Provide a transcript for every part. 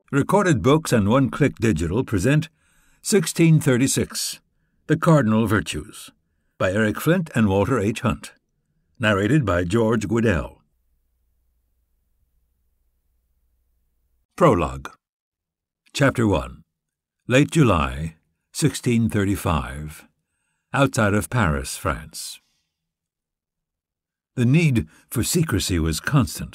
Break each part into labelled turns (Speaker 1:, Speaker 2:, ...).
Speaker 1: Recorded Books and One-Click Digital present 1636, The Cardinal Virtues, by Eric Flint and Walter H. Hunt. Narrated by George Guidall. Prologue. Chapter 1. Late July, 1635. Outside of Paris, France. The need for secrecy was constant.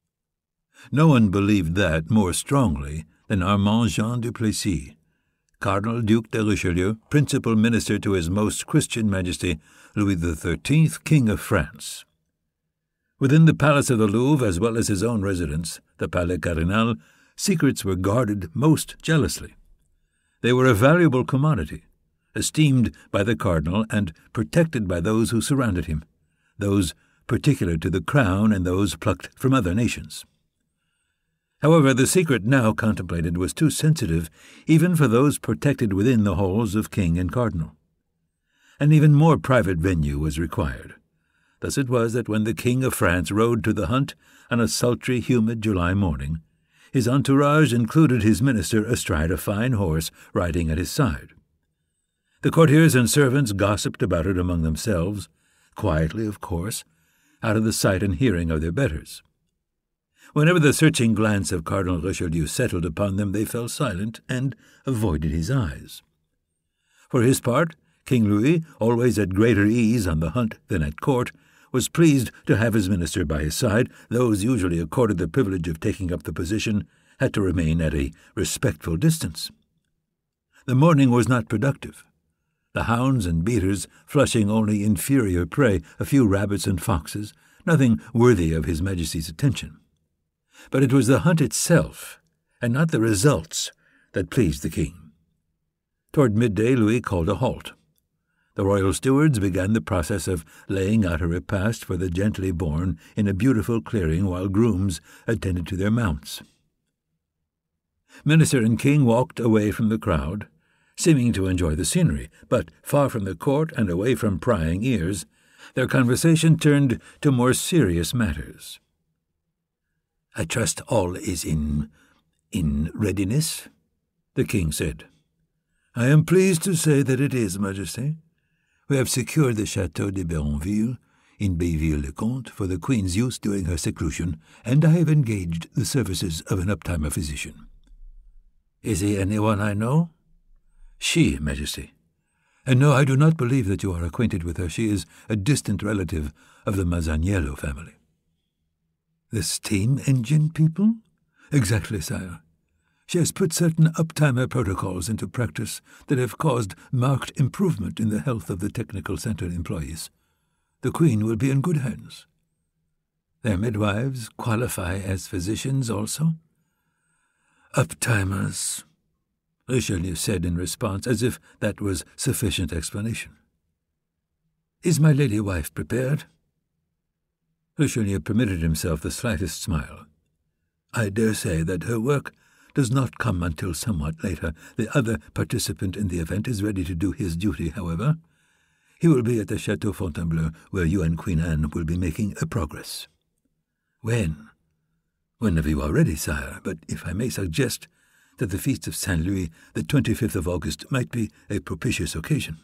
Speaker 1: No one believed that more strongly than Armand Jean du Plessis, Cardinal Duc de Richelieu, principal minister to His Most Christian Majesty Louis XIII, King of France. Within the palace of the Louvre, as well as his own residence, the Palais Cardinal, secrets were guarded most jealously. They were a valuable commodity, esteemed by the cardinal and protected by those who surrounded him, those particular to the crown and those plucked from other nations. However, the secret now contemplated was too sensitive even for those protected within the halls of king and cardinal. An even more private venue was required. Thus it was that when the King of France rode to the hunt on a sultry, humid July morning, his entourage included his minister astride a fine horse riding at his side. The courtiers and servants gossiped about it among themselves, quietly, of course, out of the sight and hearing of their betters. Whenever the searching glance of Cardinal Richelieu settled upon them, they fell silent and avoided his eyes. For his part, King Louis, always at greater ease on the hunt than at court, was pleased to have his minister by his side. Those usually accorded the privilege of taking up the position had to remain at a respectful distance. The morning was not productive. The hounds and beaters flushing only inferior prey, a few rabbits and foxes, nothing worthy of His Majesty's attention. But it was the hunt itself, and not the results, that pleased the king. Toward midday Louis called a halt. The royal stewards began the process of laying out a repast for the gently born in a beautiful clearing while grooms attended to their mounts. Minister and king walked away from the crowd, seeming to enjoy the scenery, but far from the court and away from prying ears, their conversation turned to more serious matters. "I trust all is in readiness," the king said. "I am pleased to say that it is, Majesty. We have secured the Château de Grantville in Bayville-le-Comte for the Queen's use during her seclusion, and I have engaged the services of an uptimer physician." "Is he anyone I know?" "She, Majesty. And no, I do not believe that you are acquainted with her. She is a distant relative of the Masaniello family." "The steam engine people?" "Exactly, sire. She has put certain uptimer protocols into practice that have caused marked improvement in the health of the technical center employees. The Queen will be in good hands." "Their midwives qualify as physicians also?" "Uptimers," Richelieu said in response, as if that was sufficient explanation. "Is my lady wife prepared?" Richelieu permitted himself the slightest smile. "I dare say that her work does not come until somewhat later. The other participant in the event is ready to do his duty, however. He will be at the Château Fontainebleau, where you and Queen Anne will be making a progress." "When?" "Whenever you are ready, sire, but if I may suggest that the feast of Saint Louis, the 25th of August, might be a propitious occasion."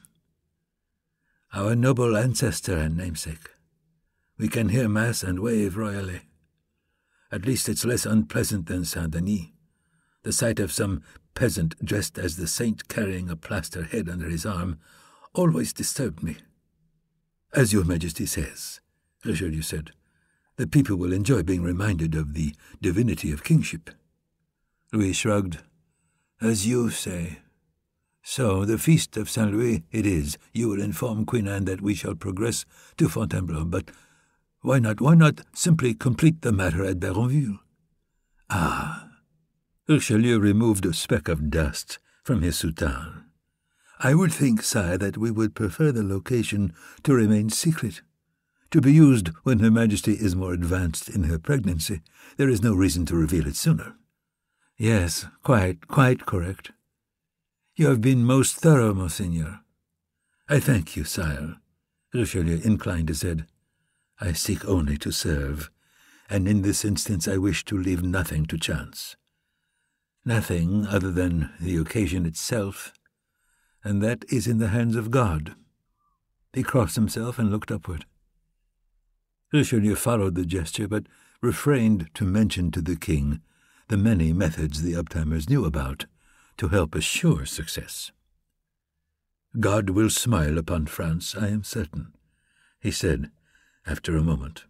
Speaker 1: "Our noble ancestor and namesake. We can hear Mass and wave royally. At least it's less unpleasant than Saint-Denis. The sight of some peasant dressed as the saint carrying a plaster head under his arm always disturbed me." "As your Majesty says," Richelieu said, "the people will enjoy being reminded of the divinity of kingship." Louis shrugged. "As you say. So the feast of Saint Louis it is. You will inform Queen Anne that we shall progress to Fontainebleau, but why not simply complete the matter at Béronville?" "Ah." Richelieu removed a speck of dust from his soutane. "I would think, sire, that we would prefer the location to remain secret. To be used when Her Majesty is more advanced in her pregnancy. There is no reason to reveal it sooner." "Yes, quite correct. You have been most thorough, Monseigneur." "I thank you, sire." Richelieu inclined his head. "I seek only to serve, and in this instance I wish to leave nothing to chance. Nothing other than the occasion itself, and that is in the hands of God." He crossed himself and looked upward. Richelieu followed the gesture, but refrained to mention to the king the many methods the uptimers knew about to help assure success. "God will smile upon France, I am certain," he said after a moment.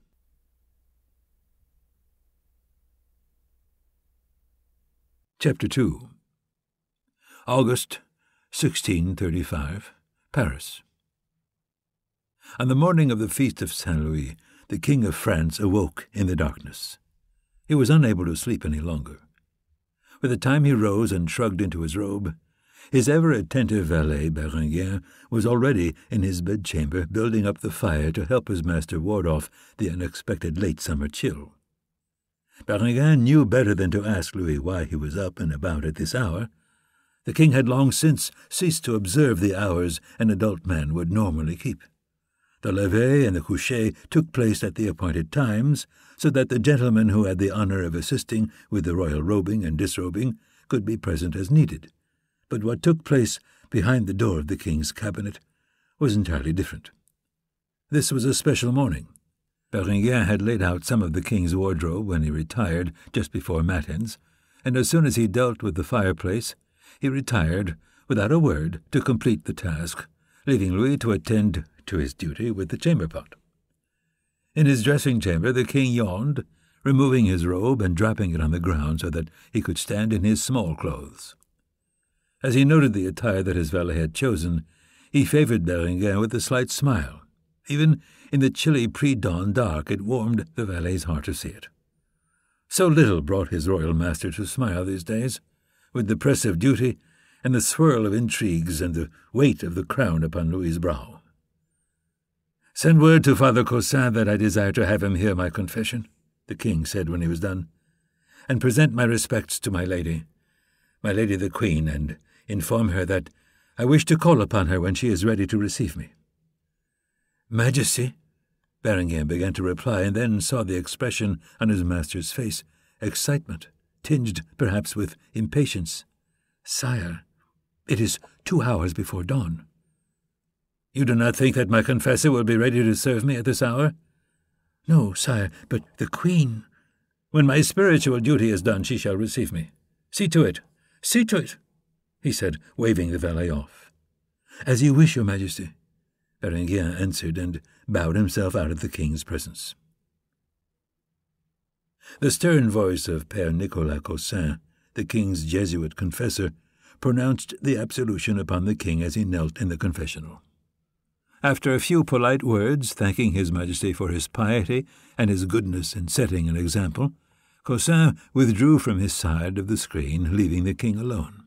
Speaker 1: Chapter 2. August 1635, Paris. On the morning of the feast of Saint Louis, the King of France awoke in the darkness. He was unable to sleep any longer. By the time he rose and shrugged into his robe, his ever-attentive valet, Berenguer, was already in his bedchamber building up the fire to help his master ward off the unexpected late summer chill. Berenguer knew better than to ask Louis why he was up and about at this hour. The king had long since ceased to observe the hours an adult man would normally keep. The lever and the coucher took place at the appointed times, so that the gentleman who had the honour of assisting with the royal robing and disrobing could be present as needed. But what took place behind the door of the king's cabinet was entirely different. This was a special morning. Berenguer had laid out some of the king's wardrobe when he retired just before matins, and as soon as he dealt with the fireplace, he retired, without a word, to complete the task, leaving Louis to attend to his duty with the chamber pot. In his dressing-chamber the king yawned, removing his robe and dropping it on the ground so that he could stand in his small clothes. As he noted the attire that his valet had chosen, he favoured Berenguer with a slight smile. Even in the chilly pre-dawn dark it warmed the valet's heart to see it. So little brought his royal master to smile these days, with the press of duty and the swirl of intrigues and the weight of the crown upon Louis's brow. "Send word to Father Cossin that I desire to have him hear my confession," the king said when he was done, "and present my respects to my lady the Queen, and inform her that I wish to call upon her when she is ready to receive me." "Majesty," Berenguer began to reply, and then saw the expression on his master's face, excitement, tinged perhaps with impatience. "Sire, it is 2 hours before dawn." "You do not think that my confessor will be ready to serve me at this hour?" "No, sire, but the Queen—" "When my spiritual duty is done, she shall receive me. See to it, he said, waving the valet off. "As you wish, your Majesty," Berenguer answered, and bowed himself out of the king's presence. The stern voice of Père Nicolas Cossin, the king's Jesuit confessor, pronounced the absolution upon the king as he knelt in the confessional. After a few polite words, thanking His Majesty for his piety and his goodness in setting an example, Cossin withdrew from his side of the screen, leaving the king alone.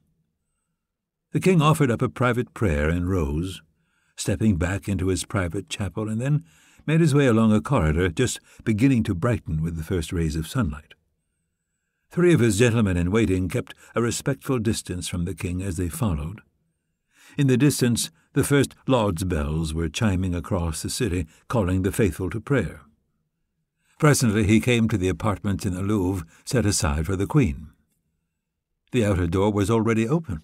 Speaker 1: The king offered up a private prayer and rose, stepping back into his private chapel, and then made his way along a corridor just beginning to brighten with the first rays of sunlight. 3 of his gentlemen in waiting kept a respectful distance from the king as they followed. In the distance, the first lauds bells were chiming across the city, calling the faithful to prayer. Presently he came to the apartments in the Louvre set aside for the Queen. The outer door was already open.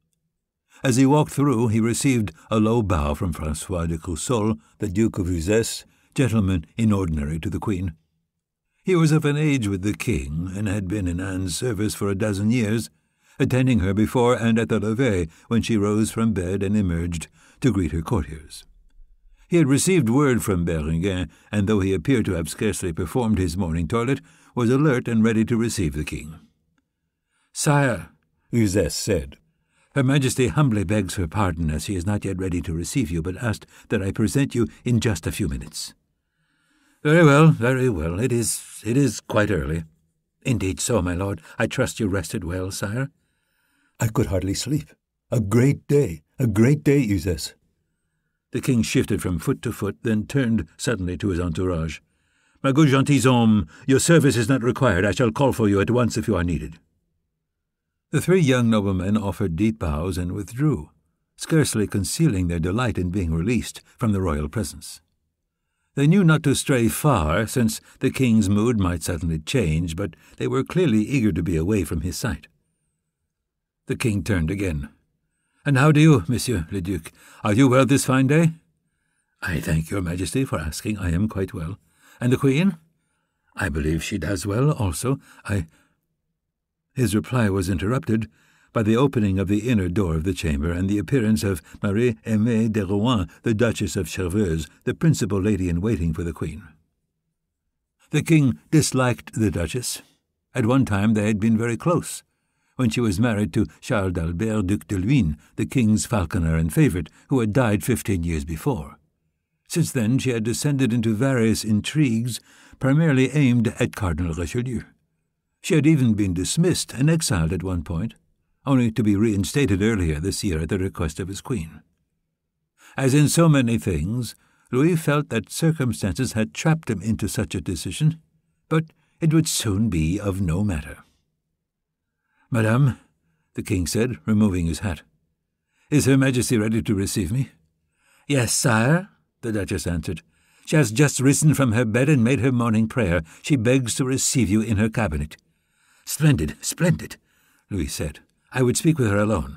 Speaker 1: As he walked through, he received a low bow from François de Croussol, the Duke of Uzès, gentleman in ordinary to the Queen. He was of an age with the king, and had been in Anne's service for a dozen years, attending her before and at the levee when she rose from bed and emerged to greet her courtiers. He had received word from Berenguer, and though he appeared to have scarcely performed his morning toilet, was alert and ready to receive the king. "Sire," Uzès said, "Her Majesty humbly begs her pardon as she is not yet ready to receive you, but asked that I present you in just a few minutes." Very well. It is quite early." "Indeed so, my lord. I trust you rested well, sire." "I could hardly sleep. A great day, Uzès." The king shifted from foot to foot, then turned suddenly to his entourage. "My good gentilhomme, your service is not required. I shall call for you at once if you are needed." The 3 young noblemen offered deep bows and withdrew, scarcely concealing their delight in being released from the royal presence. They knew not to stray far, since the king's mood might suddenly change, but they were clearly eager to be away from his sight. The king turned again. "And how do you, Monsieur le Duc? Are you well this fine day?" "I thank your Majesty for asking. I am quite well." "And the Queen?" "I believe she does well also. His reply was interrupted by the opening of the inner door of the chamber and the appearance of Marie-Aimée de Rouen, the Duchess of Chevreuse, the principal lady-in-waiting for the Queen. The king disliked the Duchess. At one time they had been very close, when she was married to Charles d'Albert, Duc de Luynes, the king's falconer and favourite, who had died 15 years before. Since then she had descended into various intrigues, primarily aimed at Cardinal Richelieu. She had even been dismissed and exiled at one point, only to be reinstated earlier this year at the request of his queen. As in so many things, Louis felt that circumstances had trapped him into such a decision, but it would soon be of no matter. "Madame," the king said, removing his hat, "is Her Majesty ready to receive me?" "Yes, sire," the Duchess answered. "She has just risen from her bed and made her morning prayer. She begs to receive you in her cabinet." "Splendid, splendid," Louis said. "I would speak with her alone."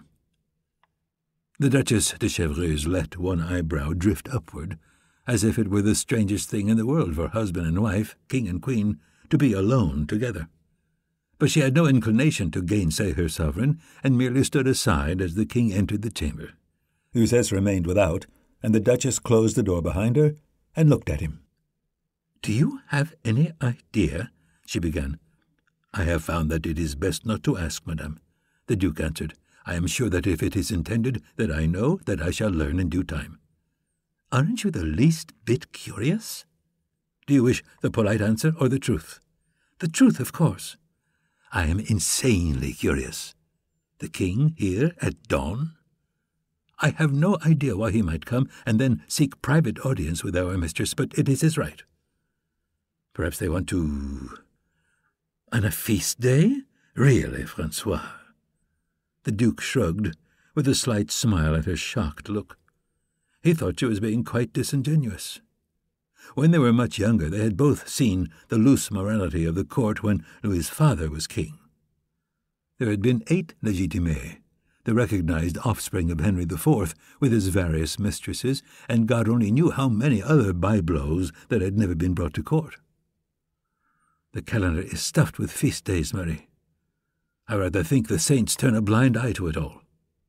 Speaker 1: The Duchess de Chevreuse let one eyebrow drift upward, as if it were the strangest thing in the world for husband and wife, king and queen, to be alone together. But she had no inclination to gainsay her sovereign, and merely stood aside as the king entered the chamber. Uzès remained without, and the Duchess closed the door behind her and looked at him. "Do you have any idea?" she began. "I have found that it is best not to ask, madame," the Duke answered. "I am sure that if it is intended that I know, that I shall learn in due time." "Aren't you the least bit curious?" "Do you wish the polite answer or the truth?" "The truth, of course." "I am insanely curious. The king here at dawn? I have no idea why he might come and then seek private audience with our mistress, but it is his right. Perhaps they want to... On a feast day? Really, Francois?" The Duke shrugged, with a slight smile at her shocked look. He thought she was being quite disingenuous. When they were much younger, they had both seen the loose morality of the court when Louis's father was king. There had been 8 légitimes, the recognized offspring of Henry IV, with his various mistresses, and God only knew how many other byblows that had never been brought to court. "The calendar is stuffed with feast days, Marie. I rather think the saints turn a blind eye to it all."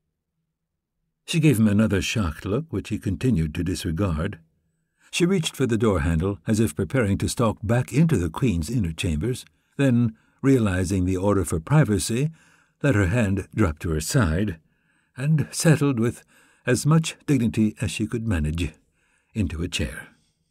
Speaker 1: She gave him another shocked look, which he continued to disregard. She reached for the door-handle, as if preparing to stalk back into the Queen's inner chambers, then, realizing the order for privacy, let her hand drop to her side, and settled with as much dignity as she could manage into a chair.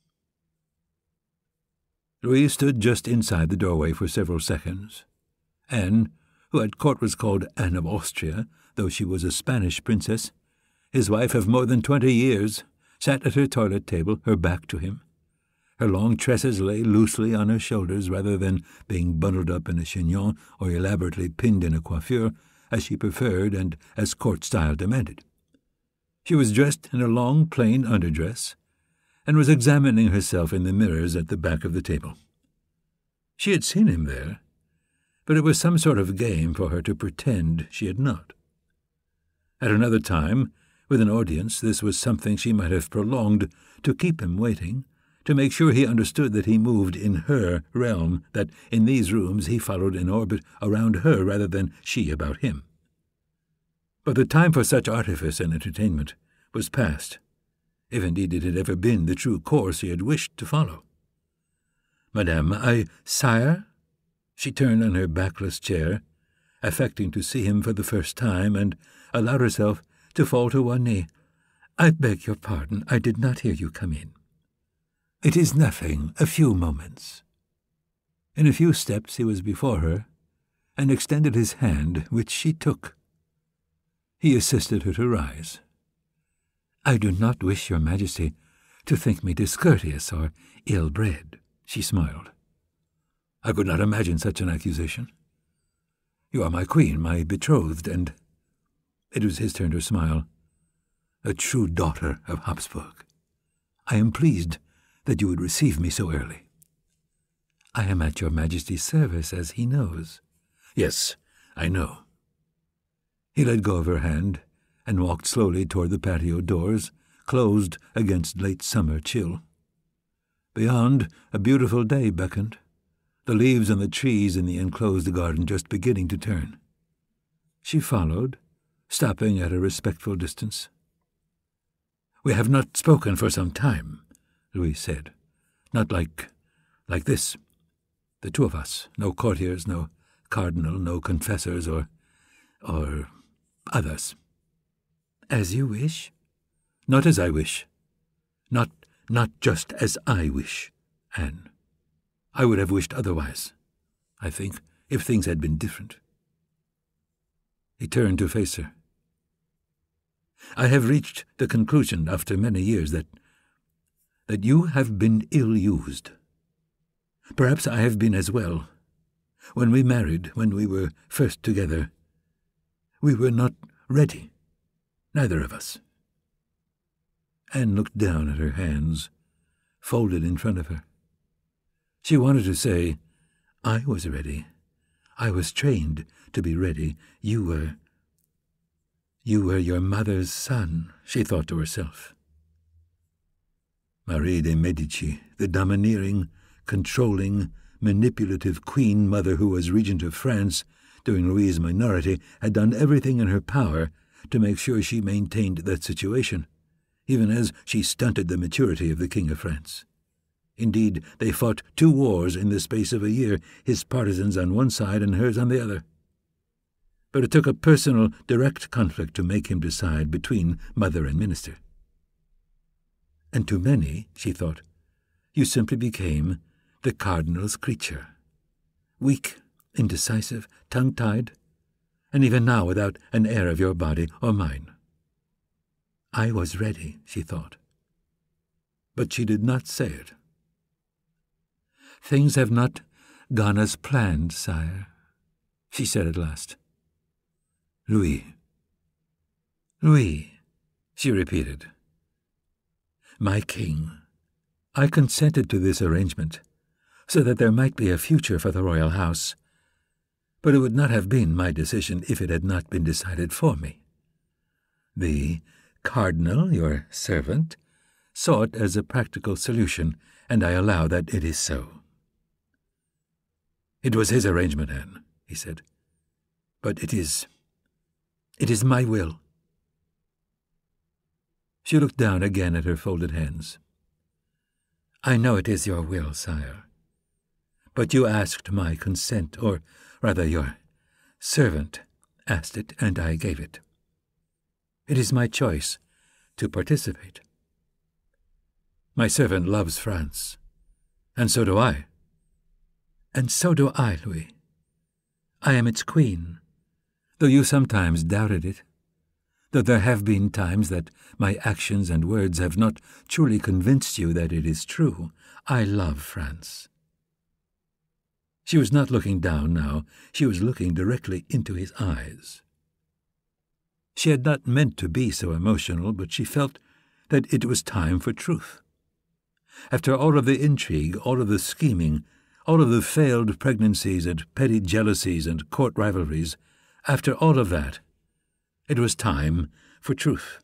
Speaker 1: Louis stood just inside the doorway for several seconds. Anne, who at court was called Anne of Austria, though she was a Spanish princess, his wife of more than 20 years, sat at her toilet table, her back to him. Her long tresses lay loosely on her shoulders rather than being bundled up in a chignon or elaborately pinned in a coiffure, as she preferred and as court style demanded. She was dressed in a long plain underdress, and was examining herself in the mirrors at the back of the table. She had seen him there, but it was some sort of game for her to pretend she had not. At another time, with an audience, this was something she might have prolonged to keep him waiting, to make sure he understood that he moved in her realm, that in these rooms he followed in orbit around her rather than she about him. But the time for such artifice and entertainment was past, if indeed it had ever been the true course he had wished to follow. "Madame, Sire?" She turned on her backless chair, affecting to see him for the first time, and allowed herself to fall to one knee. "I beg your pardon, I did not hear you come in." "It is nothing, a few moments." In a few steps he was before her, and extended his hand, which she took. He assisted her to rise. "I do not wish your Majesty to think me discourteous or ill-bred," she smiled. "I could not imagine such an accusation. You are my queen, my betrothed, and—" It was his turn to smile. "A true daughter of Habsburg. I am pleased that you would receive me so early." "I am at your Majesty's service, as he knows." "Yes, I know." He let go of her hand and walked slowly toward the patio doors, closed against late summer chill. Beyond, a beautiful day beckoned, the leaves on the trees in the enclosed garden just beginning to turn. She followed, stopping at a respectful distance. "We have not spoken for some time," Louis said. "Not like this. The two of us, no courtiers, no cardinal, no confessors, or others." "As you wish?" "Not as I wish. Not just as I wish, Anne. I would have wished otherwise, I think, if things had been different." He turned to face her. "I have reached the conclusion after many years that you have been ill-used. Perhaps I have been as well. When we married, when we were first together, we were not ready, neither of us." Anne looked down at her hands, folded in front of her. She wanted to say, "I was ready. I was trained to be ready. You were your mother's son," she thought to herself. Marie de Medici, the domineering, controlling, manipulative queen mother who was regent of France during Louis's minority, had done everything in her power to make sure she maintained that situation, even as she stunted the maturity of the King of France. Indeed, they fought 2 wars in the space of a year, his partisans on one side and hers on the other. But it took a personal, direct conflict to make him decide between mother and minister. And to many, she thought, you simply became the cardinal's creature, weak, indecisive, tongue-tied, and even now without an heir of your body or mine. I was ready, she thought. But she did not say it. "Things have not gone as planned, sire," she said at last. "Louis, Louis," she repeated. "My king, I consented to this arrangement so that there might be a future for the royal house, but it would not have been my decision if it had not been decided for me. The cardinal, your servant, saw it as a practical solution, and I allow that it is so." "It was his arrangement, Anne," he said. "But it is my will." She looked down again at her folded hands. "I know it is your will, sire. But you asked my consent, or rather your servant asked it, and I gave it. It is my choice to participate. My servant loves France, and so do I. And so do I, Louis. I am its queen, though you sometimes doubted it, though there have been times that my actions and words have not truly convinced you that it is true. I love France." She was not looking down now. She was looking directly into his eyes. She had not meant to be so emotional, but she felt that it was time for truth. After all of the intrigue, all of the scheming, all of the failed pregnancies and petty jealousies and court rivalries, after all of that, it was time for truth.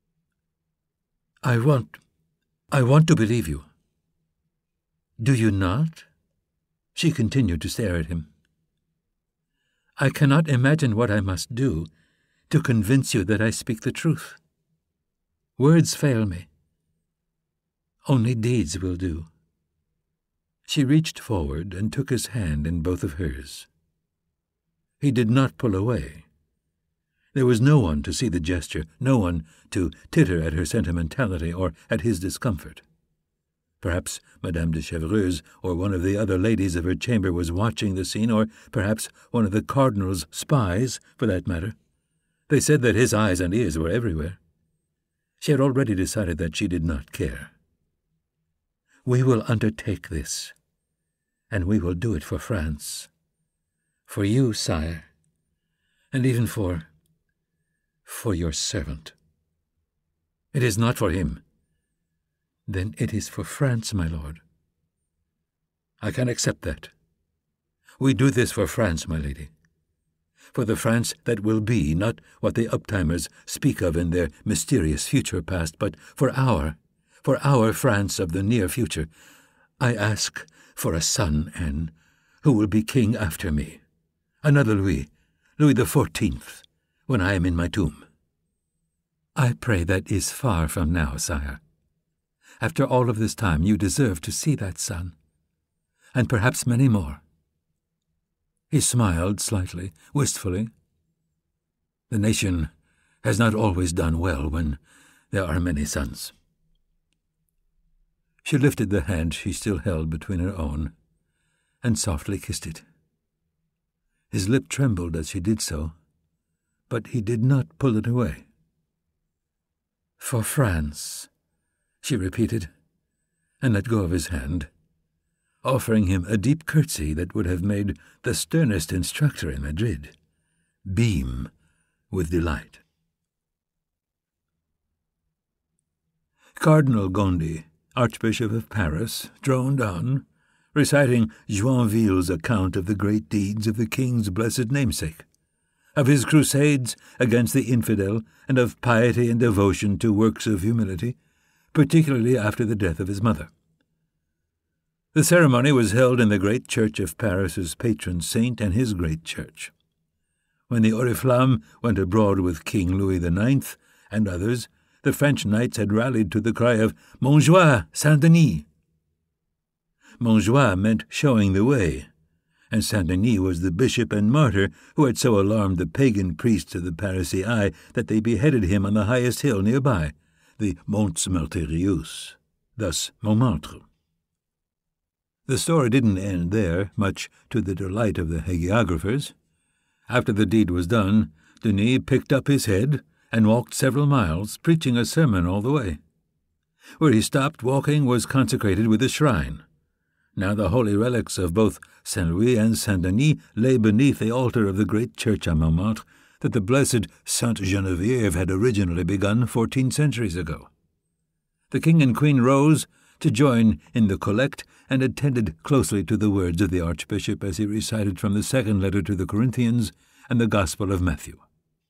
Speaker 1: I want to believe you." "Do you not?" She continued to stare at him. "I cannot imagine what I must do to convince you that I speak the truth. Words fail me. Only deeds will do." She reached forward and took his hand in both of hers. He did not pull away. There was no one to see the gesture, no one to titter at her sentimentality or at his discomfort. Perhaps Madame de Chevreuse or one of the other ladies of her chamber was watching the scene, or perhaps one of the cardinal's spies, for that matter. They said that his eyes and ears were everywhere. She had already decided that she did not care. "We will undertake this, and we will do it for France. For you, sire, and even for your servant." "It is not for him." "Then it is for France, my lord." "I can accept that. We do this for France, my lady. for the France that will be, not what the uptimers speak of in their mysterious future past, but for our France of the near future. I ask for a son, Anne, who will be king after me. Another Louis XIV, when I am in my tomb. I pray that is far from now, sire. After all of this time, you deserve to see that son, and perhaps many more. He smiled slightly, wistfully. The nation has not always done well when there are many sons. She lifted the hand she still held between her own and softly kissed it. His lip trembled as she did so, but he did not pull it away. "For France," she repeated, and let go of his hand, offering him a deep curtsy that would have made the sternest instructor in Madrid beam with delight. Cardinal Gondi, Archbishop of Paris, droned on, reciting Joinville's account of the great deeds of the king's blessed namesake, of his crusades against the infidel, and of piety and devotion to works of humility, particularly after the death of his mother. The ceremony was held in the great church of Paris's patron saint and his great church. When the Oriflamme went abroad with King Louis IX and others, the French knights had rallied to the cry of "Montjoie, Saint-Denis." Montjoie meant showing the way, and Saint-Denis was the bishop and martyr who had so alarmed the pagan priests of the Parisii that they beheaded him on the highest hill nearby, the Monts Martyrius, thus Montmartre. The story didn't end there, much to the delight of the hagiographers. After the deed was done, Denis picked up his head and walked several miles, preaching a sermon all the way. Where he stopped walking was consecrated with a shrine. Now the holy relics of both Saint Louis and Saint Denis lay beneath the altar of the great church at Montmartre that the blessed Sainte Geneviève had originally begun 14 centuries ago. The king and queen rose to join in the collect and attended closely to the words of the archbishop as he recited from the second letter to the Corinthians and the Gospel of Matthew.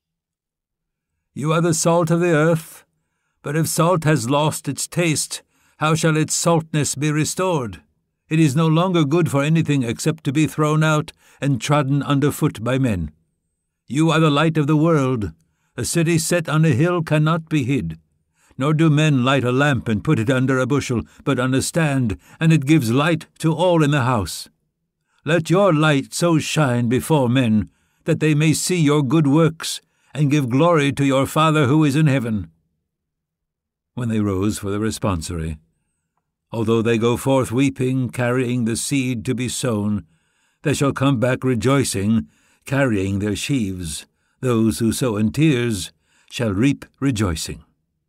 Speaker 1: "You are the salt of the earth, but if salt has lost its taste, how shall its saltness be restored? It is no longer good for anything except to be thrown out and trodden underfoot by men. You are the light of the world. A city set on a hill cannot be hid. Nor do men light a lamp and put it under a bushel, but on a stand, and it gives light to all in the house. Let your light so shine before men, that they may see your good works, and give glory to your Father who is in heaven." When they rose for the responsory, "Although they go forth weeping, carrying the seed to be sown, they shall come back rejoicing, carrying their sheaves. Those who sow in tears shall reap rejoicing."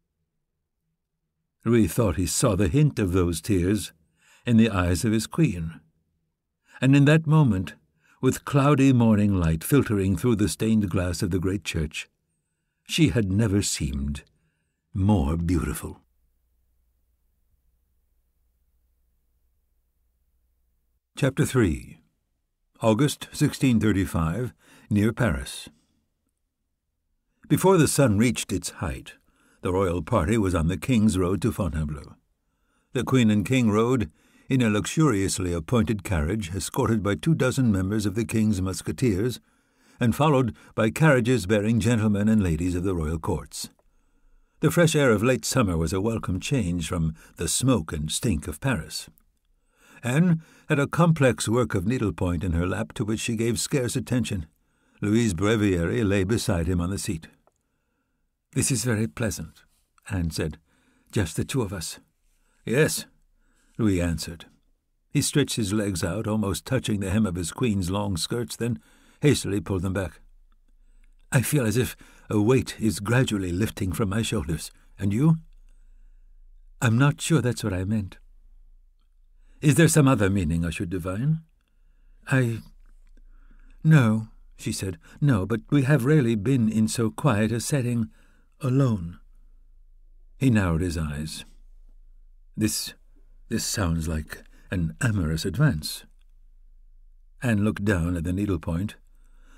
Speaker 1: Louis thought he saw the hint of those tears in the eyes of his queen. And in that moment, with cloudy morning light filtering through the stained glass of the great church, she had never seemed more beautiful. Chapter 3. August 1635, near Paris. Before the sun reached its height, the royal party was on the king's road to Fontainebleau. The queen and king rode in a luxuriously appointed carriage escorted by 24 members of the king's musketeers, and followed by carriages bearing gentlemen and ladies of the royal courts. The fresh air of late summer was a welcome change from the smoke and stink of Paris. Anne had a complex work of needlepoint in her lap to which she gave scarce attention. Louise Breviary lay beside him on the seat. "This is very pleasant," Anne said. "Just the two of us." "Yes," Louis answered. He stretched his legs out, almost touching the hem of his queen's long skirts, then hastily pulled them back. "I feel as if a weight is gradually lifting from my shoulders. And you?" "I'm not sure that's what I meant." "Is there some other meaning I should divine?" No, she said. "No, but we have rarely been in so quiet a setting alone." He narrowed his eyes. This sounds like an amorous advance." Anne looked down at the needlepoint.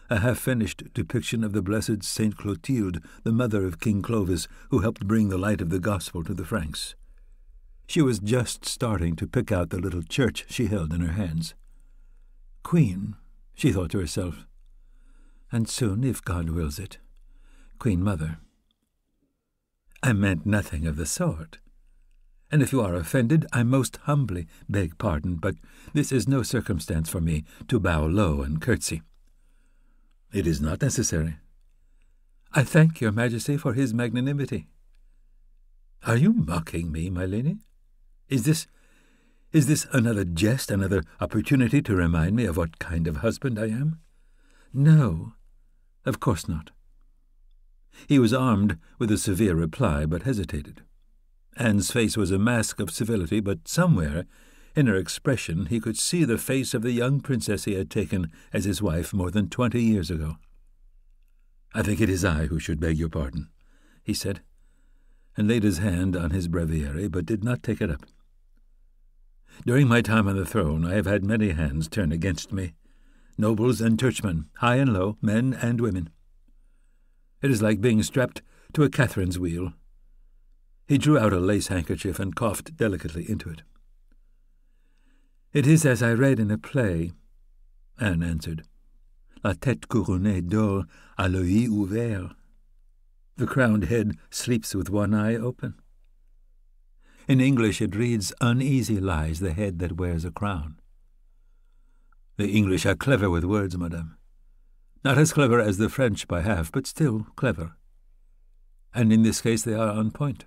Speaker 1: a half-finished depiction of the blessed Saint Clotilde, the mother of King Clovis, who helped bring the light of the gospel to the Franks. She was just starting to pick out the little church she held in her hands. Queen, she thought to herself, and soon, if God wills it, Queen Mother. I meant nothing of the sort, and if you are offended, I most humbly beg pardon, but this is no circumstance for me to bow low and curtsy. It is not necessary. I thank your Majesty for his magnanimity. Are you mocking me, my lady? Is this another jest, another opportunity to remind me of what kind of husband I am? No, of course not. He was armed with a severe reply, but hesitated. Anne's face was a mask of civility, but somewhere in her expression he could see the face of the young princess he had taken as his wife more than 20 years ago. I think it is I who should beg your pardon, he said, and laid his hand on his breviary, but did not take it up. During my time on the throne I have had many hands turn against me, nobles and churchmen, high and low, men and women. It is like being strapped to a Catherine's wheel. He drew out a lace handkerchief and coughed delicately into it. It is as I read in a play, Anne answered. La tête couronnée d'or à l'œil ouvert. The crowned head sleeps with one eye open. In English it reads, uneasy lies the head that wears a crown. The English are clever with words, madame. Not as clever as the French by half, but still clever. And in this case they are on point.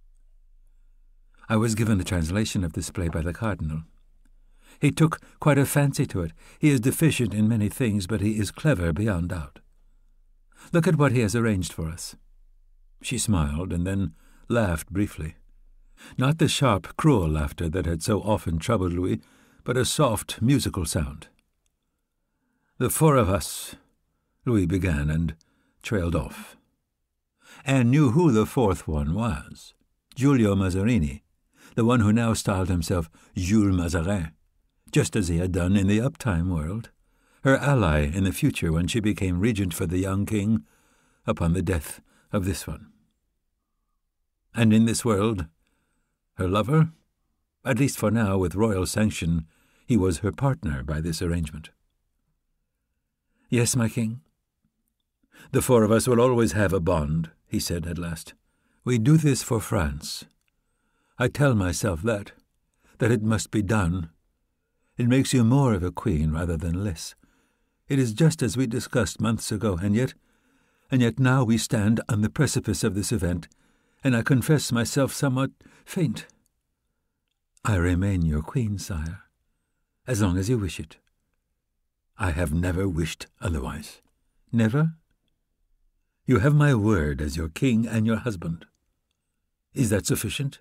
Speaker 1: I was given a translation of this play by the Cardinal. He took quite a fancy to it. He is deficient in many things, but he is clever beyond doubt. Look at what he has arranged for us. She smiled and then laughed briefly. Not the sharp, cruel laughter that had so often troubled Louis, but a soft, musical sound. The four of us, Louis began and trailed off. Anne knew who the fourth one was, Giulio Mazarini, the one who now styled himself Jules Mazarin, just as he had done in the uptime world, her ally in the future when she became regent for the young king upon the death of this one. And in this world, her lover, at least for now with royal sanction, he was her partner by this arrangement. Yes, my king. The four of us will always have a bond, he said at last. We do this for France. I tell myself that it must be done. It makes you more of a queen rather than less. It is just as we discussed months ago, and yet now we stand on the precipice of this event, and I confess myself somewhat faint. I remain your queen, sire, as long as you wish it. I have never wished otherwise. Never? You have my word as your king and your husband. Is that sufficient?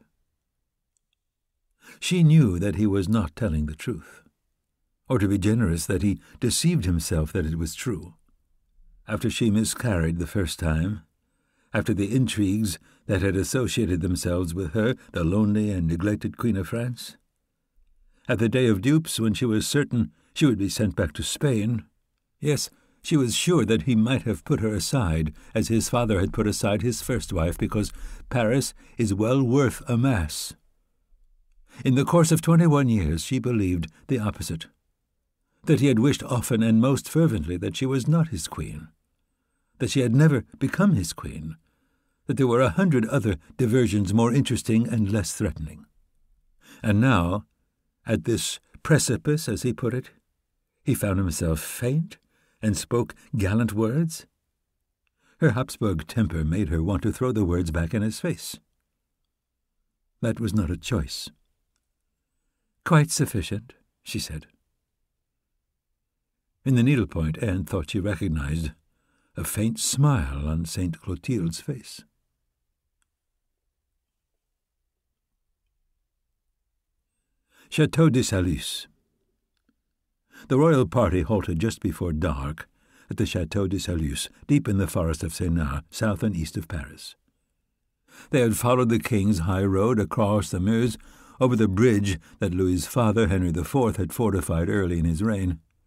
Speaker 1: She knew that he was not telling the truth, or to be generous, that he deceived himself that it was true. After she miscarried the first time, after the intrigues that had associated themselves with her, the lonely and neglected Queen of France, at the day of dupes when she was certain she would be sent back to Spain, yes, she was sure that he might have put her aside, as his father had put aside his first wife, because Paris is well worth a mass. In the course of 21 years she believed the opposite, that he had wished often and most fervently that she was not his queen, that she had never become his queen, that there were 100 other diversions more interesting and less threatening. And now, at this precipice, as he put it, he found himself faint and spoke gallant words. Her Habsburg temper made her want to throw the words back in his face. That was not a choice. Quite sufficient, she said. In the needlepoint, Anne thought she recognized a faint smile on Saint Clotilde's face. Château de Saluces. The royal party halted just before dark at the Château de Saluces, deep in the forest of Sénart, south and east of Paris. They had followed the king's high road across the Meuse, over the bridge that Louis's father, Henry IV, had fortified early in his reign.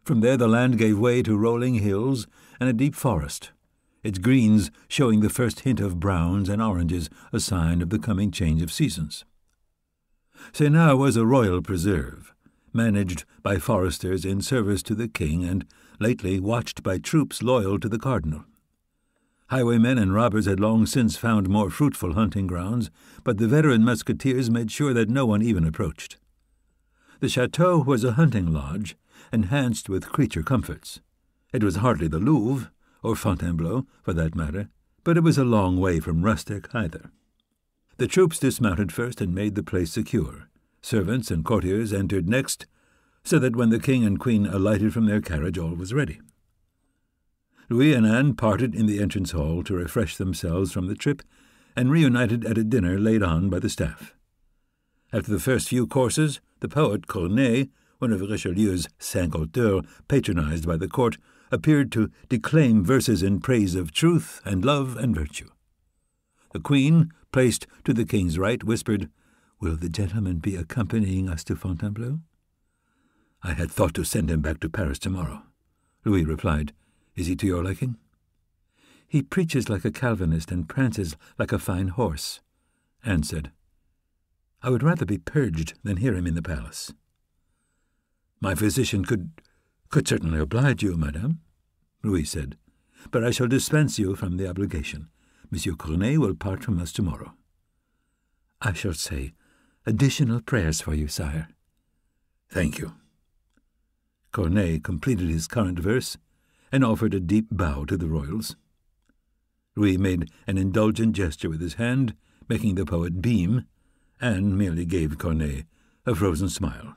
Speaker 1: From there the land gave way to rolling hills and a deep forest, its greens showing the first hint of browns and oranges, a sign of the coming change of seasons. Sénart was a royal preserve, managed by foresters in service to the king and lately watched by troops loyal to the cardinal. Highwaymen and robbers had long since found more fruitful hunting grounds, but the veteran musketeers made sure that no one even approached. The chateau was a hunting lodge, enhanced with creature comforts. It was hardly the Louvre, or Fontainebleau, for that matter, but it was a long way from rustic either. The troops dismounted first and made the place secure. Servants and courtiers entered next, so that when the king and queen alighted from their carriage all was ready. Louis and Anne parted in the entrance hall to refresh themselves from the trip, and reunited at a dinner laid on by the staff. After the first few courses, the poet Corneille, one of Richelieu's cinq auteurs patronized by the court, appeared to declaim verses in praise of truth and love and virtue. The queen, placed to the king's right, whispered, "Will the gentleman be accompanying us to Fontainebleau?" "I had thought to send him back to Paris tomorrow." Louis replied, "Is he to your liking?" "He preaches like a Calvinist and prances like a fine horse," Anne said. "I would rather be purged than hear him in the palace." "My physician could certainly oblige you, madame," Louis said, "but I shall dispense you from the obligation. Monsieur Corneille will part from us tomorrow." "I shall say additional prayers for you, sire." "Thank you." Corneille completed his current verse and offered a deep bow to the royals. Louis made an indulgent gesture with his hand, making the poet beam, and merely gave Corneille a frozen smile.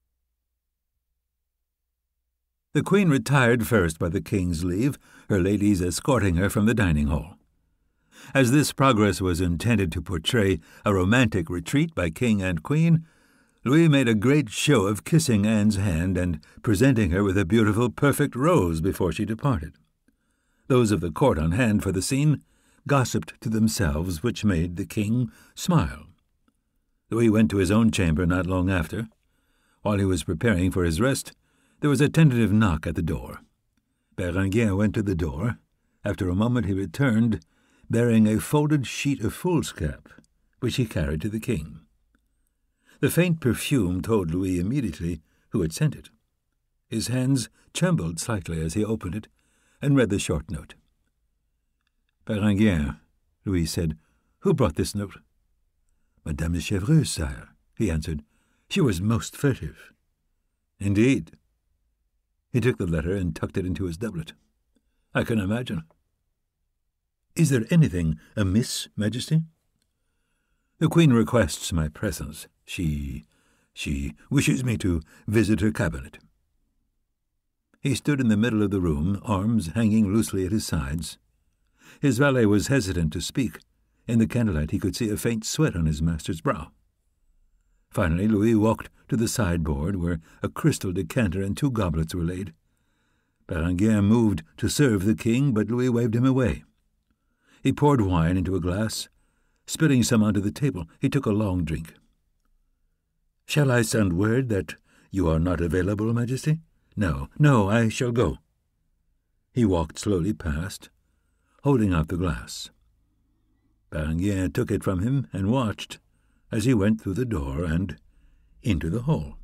Speaker 1: The queen retired first by the king's leave, her ladies escorting her from the dining hall. As this progress was intended to portray a romantic retreat by king and queen, Louis made a great show of kissing Anne's hand and presenting her with a beautiful, perfect rose before she departed. Those of the court on hand for the scene gossiped to themselves, which made the king smile. Louis went to his own chamber not long after. While he was preparing for his rest, there was a tentative knock at the door. Berenguer went to the door. After a moment he returned, bearing a folded sheet of foolscap, which he carried to the king. The faint perfume told Louis immediately who had sent it. His hands trembled slightly as he opened it and read the short note. "Berenguer," Louis said, "who brought this note?" "Madame de Chevreuse, sire," he answered. "She was most furtive." "Indeed." He took the letter and tucked it into his doublet. "I can imagine." "Is there anything amiss, Majesty?" "The Queen requests my presence. She wishes me to visit her cabinet." He stood in the middle of the room, arms hanging loosely at his sides. His valet was hesitant to speak. In the candlelight he could see a faint sweat on his master's brow. Finally Louis walked to the sideboard, where a crystal decanter and 2 goblets were laid. Berenguer moved to serve the king, but Louis waved him away. He poured wine into a glass. Spilling some onto the table, he took a long drink. "Shall I send word that you are not available, Majesty?" No, I shall go." He walked slowly past, holding out the glass. Berenguer took it from him and watched as he went through the door and into the hall.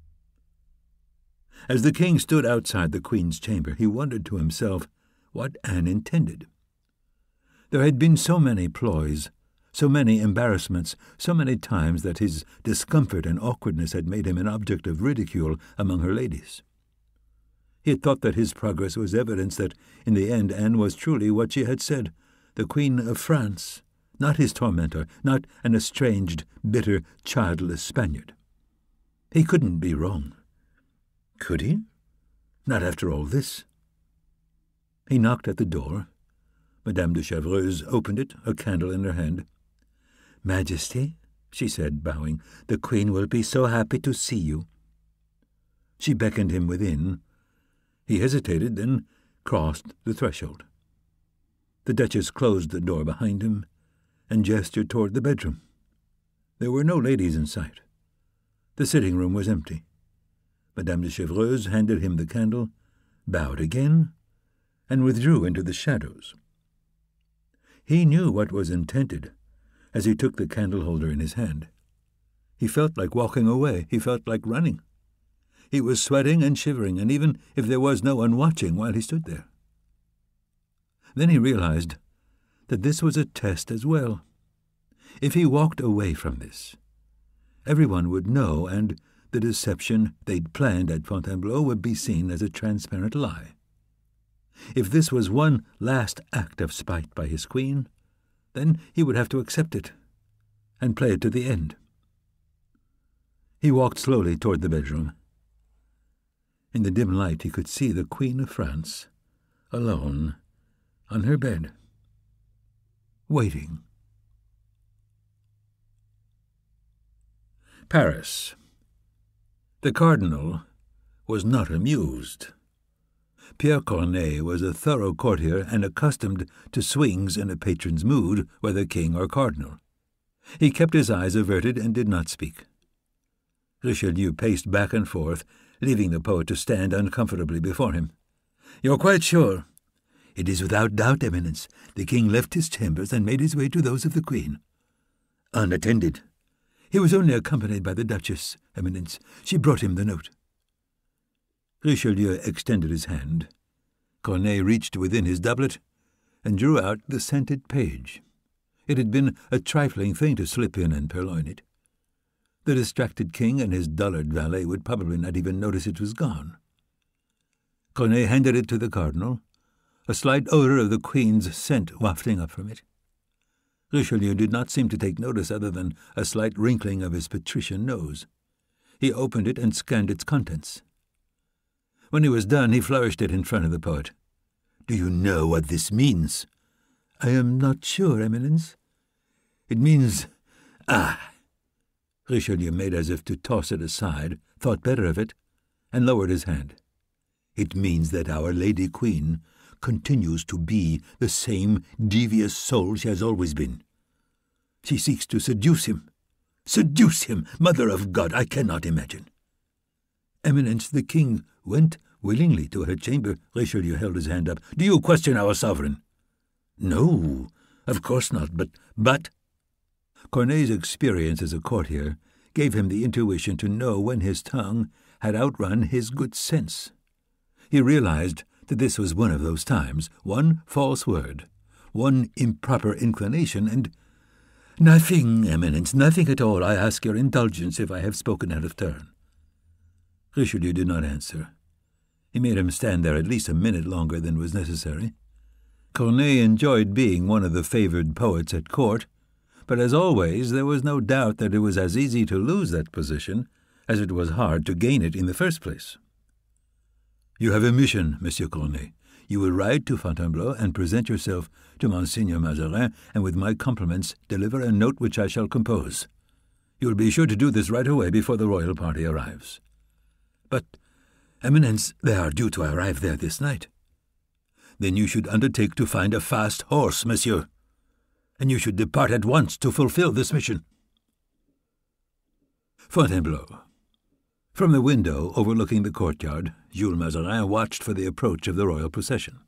Speaker 1: As the king stood outside the queen's chamber, he wondered to himself what Anne intended. There had been so many ploys, so many embarrassments, so many times that his discomfort and awkwardness had made him an object of ridicule among her ladies. He had thought that his progress was evidence that in the end Anne was truly what she had said, the Queen of France, not his tormentor, not an estranged, bitter, childless Spaniard. He couldn't be wrong. Could he? Not after all this. He knocked at the door. Madame de Chevreuse opened it, a candle in her hand. "Majesty," she said, bowing, "the Queen will be so happy to see you." She beckoned him within. He hesitated, then crossed the threshold. The Duchess closed the door behind him and gestured toward the bedroom. There were no ladies in sight. The sitting-room was empty. Madame de Chevreuse handed him the candle bowed again, and withdrew into the shadows. He knew what was intended as he took the candle-holder in his hand. He felt like walking away. He felt like running. He was sweating and shivering, and even if there was no one watching while he stood there. Then he realized that this was a test as well. If he walked away from this, everyone would know, and the deception they'd planned at Fontainebleau would be seen as a transparent lie. If this was one last act of spite by his queen, then he would have to accept it and play it to the end. He walked slowly toward the bedroom. In the dim light he could see the Queen of France, alone, on her bed, waiting. Paris. The Cardinal was not amused. Pierre Corneille was a thorough courtier and accustomed to swings in a patron's mood, whether king or cardinal. He kept his eyes averted and did not speak. Richelieu paced back and forth, leaving the poet to stand uncomfortably before him. "You're quite sure?" "It is without doubt, Eminence. The king left his chambers and made his way to those of the queen." "Unattended?" "He was only accompanied by the Duchess, Eminence. She brought him the note." Richelieu extended his hand. Corneille reached within his doublet and drew out the scented page. It had been a trifling thing to slip in and purloin it. The distracted king and his dullard valet would probably not even notice it was gone. Corneille handed it to the cardinal, a slight odor of the queen's scent wafting up from it. Richelieu did not seem to take notice other than a slight wrinkling of his patrician nose. He opened it and scanned its contents. When he was done, he flourished it in front of the poet. "Do you know what this means?" "I am not sure, Eminence." "It means... Ah!" Richelieu made as if to toss it aside, thought better of it, and lowered his hand. "It means that our Lady Queen continues to be the same devious soul she has always been. She seeks to seduce him. Seduce him! Mother of God, I cannot imagine." "Eminence, the king went willingly to her chamber." Richelieu held his hand up. "Do you question our sovereign?" "No, of course not, but... Corneille's experience as a courtier gave him the intuition to know when his tongue had outrun his good sense. He realized that this was one of those times, one false word, one improper inclination, and... "Nothing, Eminence, nothing at all. I ask your indulgence if I have spoken out of turn." Richelieu did not answer. He made him stand there at least a minute longer than was necessary. Corneille enjoyed being one of the favored poets at court, but as always there was no doubt that it was as easy to lose that position as it was hard to gain it in the first place. "You have a mission, Monsieur Corneille. You will ride to Fontainebleau and present yourself to Monseigneur Mazarin, and with my compliments deliver a note which I shall compose. You will be sure to do this right away before the royal party arrives." "But, Eminence, they are due to arrive there this night." "Then you should undertake to find a fast horse, monsieur, and you should depart at once to fulfill this mission." Fontainebleau. From the window overlooking the courtyard, Jules Mazarin watched for the approach of the royal procession.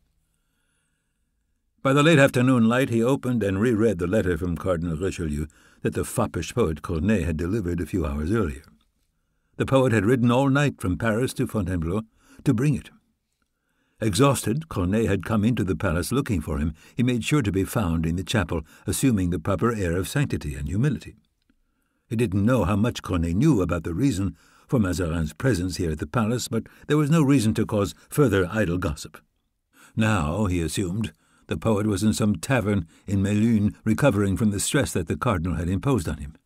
Speaker 1: By the late afternoon light he opened and reread the letter from Cardinal Richelieu that the foppish poet Corneille had delivered a few hours earlier. The poet had ridden all night from Paris to Fontainebleau to bring it. Exhausted, Corneille had come into the palace looking for him. He made sure to be found in the chapel, assuming the proper air of sanctity and humility. He didn't know how much Corneille knew about the reason for Mazarin's presence here at the palace, but there was no reason to cause further idle gossip. Now, he assumed, the poet was in some tavern in Melun, recovering from the stress that the cardinal had imposed on him.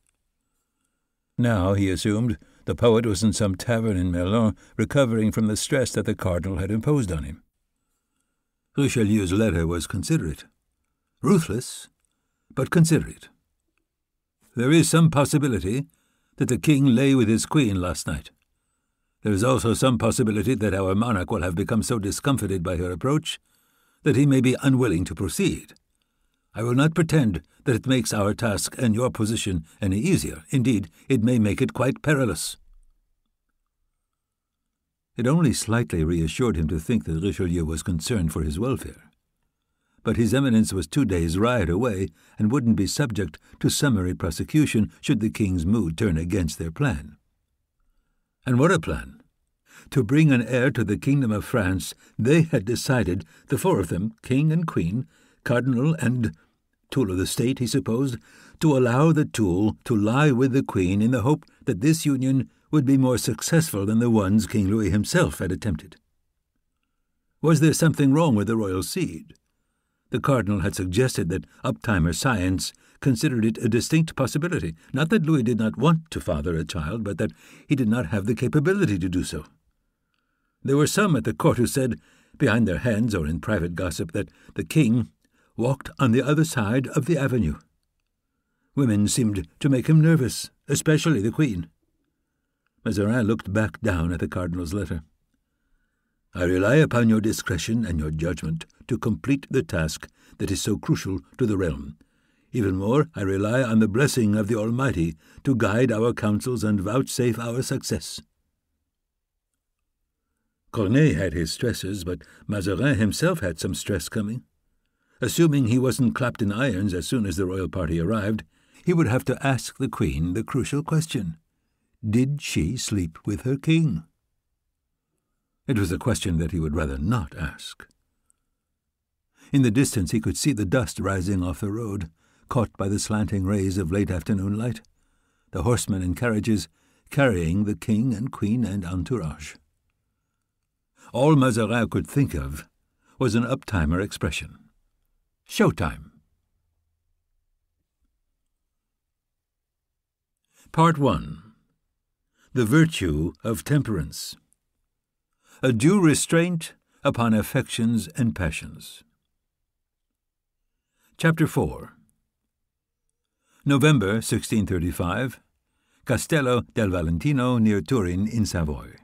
Speaker 1: Richelieu's letter was considerate. Ruthless, but considerate. "There is some possibility that the king lay with his queen last night. There is also some possibility that our monarch will have become so discomfited by her approach that he may be unwilling to proceed. I will not pretend that it makes our task and your position any easier. Indeed, it may make it quite perilous." It only slightly reassured him to think that Richelieu was concerned for his welfare. But His Eminence was 2 days' ride away and wouldn't be subject to summary prosecution should the king's mood turn against their plan. And what a plan! To bring an heir to the kingdom of France, they had decided, the four of them, king and queen, cardinal and tool of the state, he supposed, to allow the tool to lie with the queen in the hope that this union would be more successful than the ones King Louis himself had attempted. Was there something wrong with the royal seed? The cardinal had suggested that uptimer science considered it a distinct possibility, not that Louis did not want to father a child, but that he did not have the capability to do so. There were some at the court who said, behind their hands or in private gossip, that the king walked on the other side of the avenue. Women seemed to make him nervous, especially the queen. Mazarin looked back down at the cardinal's letter. I rely upon your discretion and your judgment to complete the task that is so crucial to the realm. Even more, I rely on the blessing of the Almighty to guide our counsels and vouchsafe our success. Corneille had his stresses, but Mazarin himself had some stress coming. Assuming he wasn't clapped in irons as soon as the royal party arrived, he would have to ask the queen the crucial question. Did she sleep with her king? It was a question that he would rather not ask. In the distance he could see the dust rising off the road, caught by the slanting rays of late afternoon light, the horsemen and carriages carrying the king and queen and entourage. All Mazarin could think of was an uptimer expression. Showtime. Part 1. The Virtue of Temperance. A due restraint upon affections and passions. Chapter 4. November 1635. Castello del Valentino near Turin in Savoy.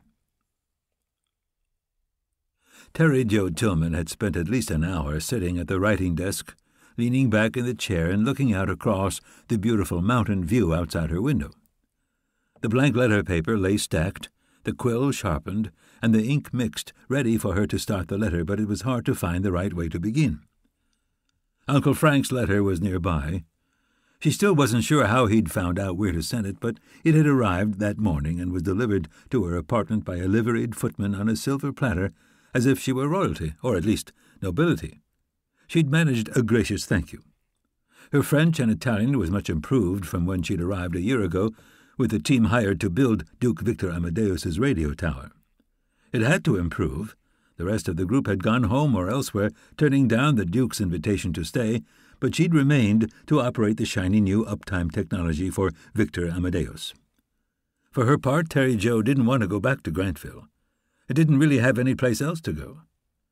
Speaker 1: Terry Joe Tillman had spent at least an hour sitting at the writing desk, leaning back in the chair and looking out across the beautiful mountain view outside her window. The blank letter paper lay stacked, the quill sharpened, and the ink mixed, ready for her to start the letter, but it was hard to find the right way to begin. Uncle Frank's letter was nearby. She still wasn't sure how he'd found out where to send it, but it had arrived that morning and was delivered to her apartment by a liveried footman on a silver platter, as if she were royalty, or at least nobility. She'd managed a gracious thank you. Her French and Italian was much improved from when she'd arrived a year ago, with the team hired to build Duke Victor Amadeus's radio tower. It had to improve. The rest of the group had gone home or elsewhere, turning down the Duke's invitation to stay, but she'd remained to operate the shiny new uptime technology for Victor Amadeus. For her part, Terry Jo didn't want to go back to Grantville. It didn't really have any place else to go.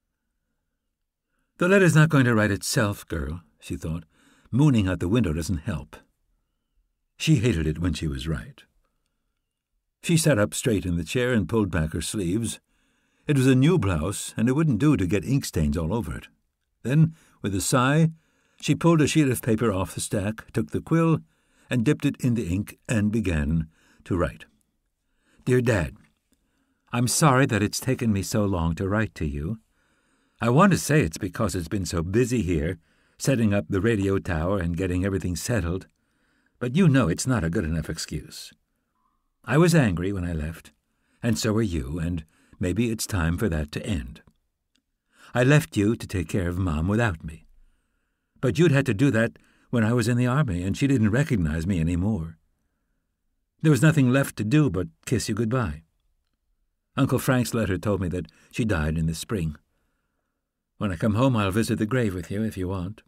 Speaker 1: The letter's not going to write itself, girl, she thought. Mooning out the window doesn't help. She hated it when she was right. She sat up straight in the chair and pulled back her sleeves. It was a new blouse, and it wouldn't do to get ink stains all over it. Then, with a sigh, she pulled a sheet of paper off the stack, took the quill, and dipped it in the ink, and began to write. Dear Dad, I'm sorry that it's taken me so long to write to you. I want to say it's because it's been so busy here, setting up the radio tower and getting everything settled, but you know it's not a good enough excuse. I was angry when I left, and so were you, and maybe it's time for that to end. I left you to take care of Mom without me. But you'd had to do that when I was in the army, and she didn't recognize me anymore. There was nothing left to do but kiss you goodbye. Uncle Frank's letter told me that she died in the spring. When I come home, I'll visit the grave with you if you want.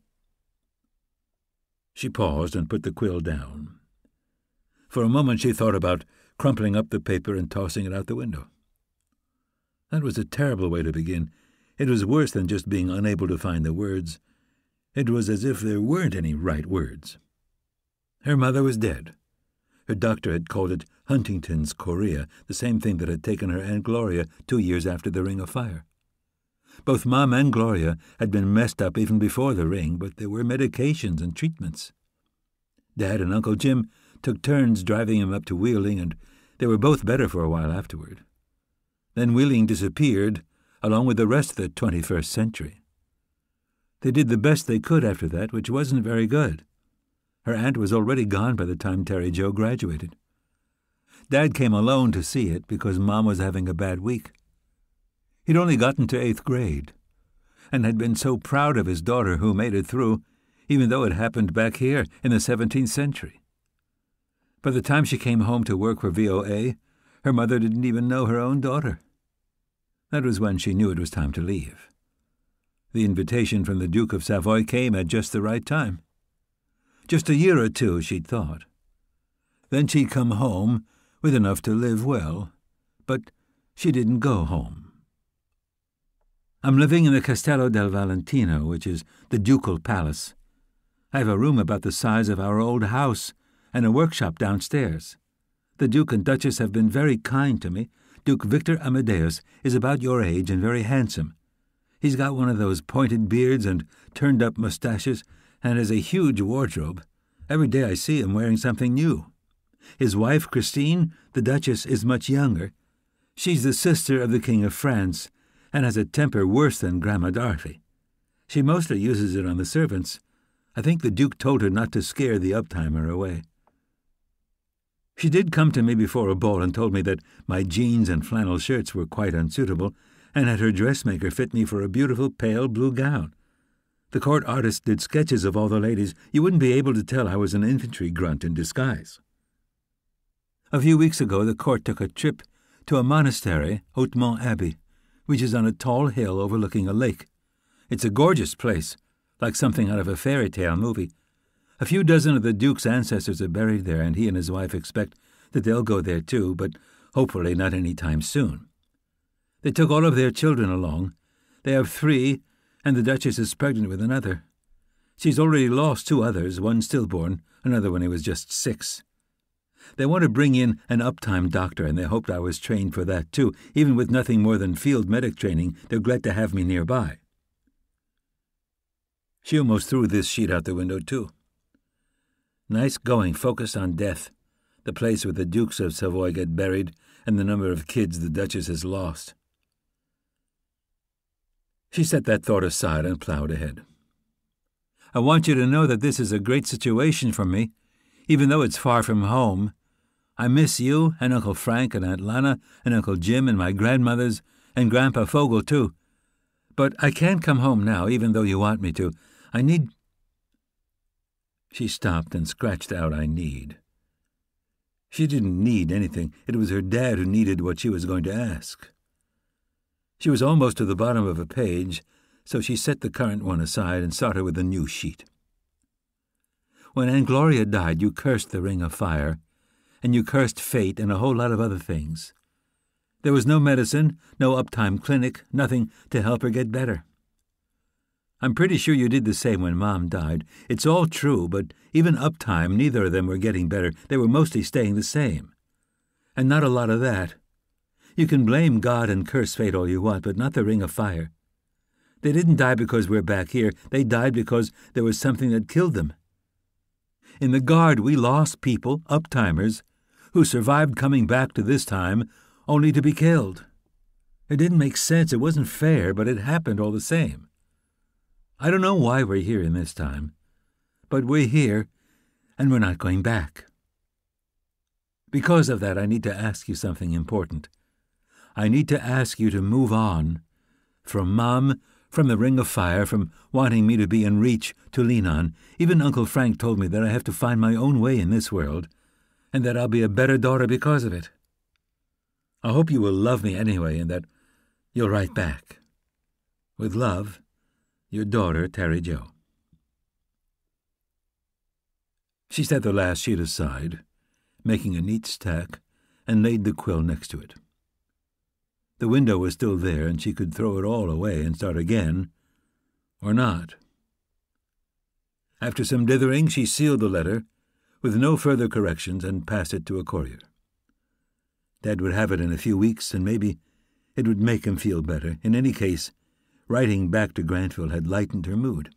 Speaker 1: She paused and put the quill down. For a moment she thought about crumpling up the paper and tossing it out the window. That was a terrible way to begin. It was worse than just being unable to find the words. It was as if there weren't any right words. Her mother was dead. Her doctor had called it Huntington's chorea, the same thing that had taken her Aunt Gloria 2 years after the Ring of Fire. Both Mom and Gloria had been messed up even before the ring, but there were medications and treatments. Dad and Uncle Jim took turns driving him up to Wheeling, and they were both better for a while afterward. Then Wheeling disappeared, along with the rest of the 21st century. They did the best they could after that, which wasn't very good. Her aunt was already gone by the time Terry Jo graduated. Dad came alone to see it because Mom was having a bad week. He'd only gotten to 8th grade, and had been so proud of his daughter who made it through, even though it happened back here in the 17th century. By the time she came home to work for VOA, her mother didn't even know her own daughter. That was when she knew it was time to leave. The invitation from the Duke of Savoy came at just the right time. Just a year or two, she'd thought. Then she'd come home with enough to live well, but she didn't go home. I'm living in the Castello del Valentino, which is the ducal palace. I have a room about the size of our old house and a workshop downstairs. The Duke and Duchess have been very kind to me. Duke Victor Amadeus is about your age and very handsome. He's got one of those pointed beards and turned-up mustaches and has a huge wardrobe. Every day I see him wearing something new. His wife, Christine, the Duchess, is much younger. She's the sister of the King of France and has a temper worse than Grandma Dorothy. She mostly uses it on the servants. I think the Duke told her not to scare the uptimer away. She did come to me before a ball and told me that my jeans and flannel shirts were quite unsuitable, and had her dressmaker fit me for a beautiful pale blue gown. The court artist did sketches of all the ladies. You wouldn't be able to tell I was an infantry grunt in disguise. A few weeks ago the court took a trip to a monastery, Hautmont Abbey, which is on a tall hill overlooking a lake. It's a gorgeous place, like something out of a fairy tale movie. A few dozen of the Duke's ancestors are buried there, and he and his wife expect that they'll go there too, but hopefully not any time soon. They took all of their children along. They have 3, and the Duchess is pregnant with another. She's already lost 2 others, one stillborn, another when he was just 6. They want to bring in an uptime doctor, and they hoped I was trained for that too. Even with nothing more than field medic training, they're glad to have me nearby. She almost threw this sheet out the window too. Nice going, focus on death, the place where the Dukes of Savoy get buried, and the number of kids the Duchess has lost. She set that thought aside and plowed ahead. I want you to know that this is a great situation for me, even though it's far from home. I miss you and Uncle Frank and Aunt Lana and Uncle Jim and my grandmothers and Grandpa Fogel, too. But I can't come home now, even though you want me to. I need... She stopped and scratched out "I need." She didn't need anything. It was her dad who needed what she was going to ask. She was almost to the bottom of a page, so she set the current one aside and started with a new sheet. When Aunt Gloria died, you cursed the Ring of Fire, and you cursed fate and a whole lot of other things. There was no medicine, no uptime clinic, nothing to help her get better. I'm pretty sure you did the same when Mom died. It's all true, but even uptime, neither of them were getting better. They were mostly staying the same. And not a lot of that. You can blame God and curse fate all you want, but not the Ring of Fire. They didn't die because we're back here. They died because there was something that killed them. In the Guard, we lost people, uptimers, who survived coming back to this time only to be killed. It didn't make sense. It wasn't fair, but it happened all the same. I don't know why we're here in this time, but we're here, and we're not going back. Because of that, I need to ask you something important. I need to ask you to move on from Mom, from the Ring of Fire, from wanting me to be in reach to lean on. Even Uncle Frank told me that I have to find my own way in this world, and that I'll be a better daughter because of it. I hope you will love me anyway, and that you'll write back. With love, your daughter, Terry Jo. She set the last sheet aside, making a neat stack, and laid the quill next to it. The window was still there, and she could throw it all away and start again, or not. After some dithering, she sealed the letter, with no further corrections, and passed it to a courier. Dad would have it in a few weeks, and maybe it would make him feel better. In any case, writing back to Grantville had lightened her mood.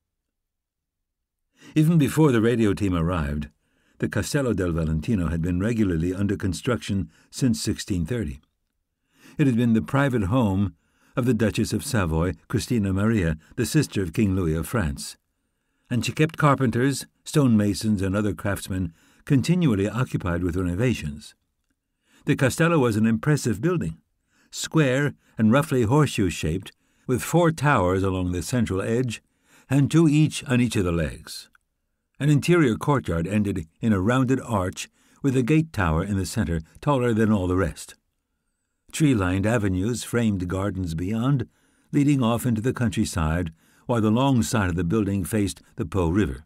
Speaker 1: Even before the radio team arrived, the Castello del Valentino had been regularly under construction since 1630. It had been the private home of the Duchess of Savoy, Christina Maria, the sister of King Louis of France, and she kept carpenters, stonemasons, and other craftsmen continually occupied with renovations. The castello was an impressive building, square and roughly horseshoe-shaped, with 4 towers along the central edge and 2 each on each of the legs. An interior courtyard ended in a rounded arch with a gate tower in the center, taller than all the rest. Tree-lined avenues framed gardens beyond, leading off into the countryside, while the long side of the building faced the Po River.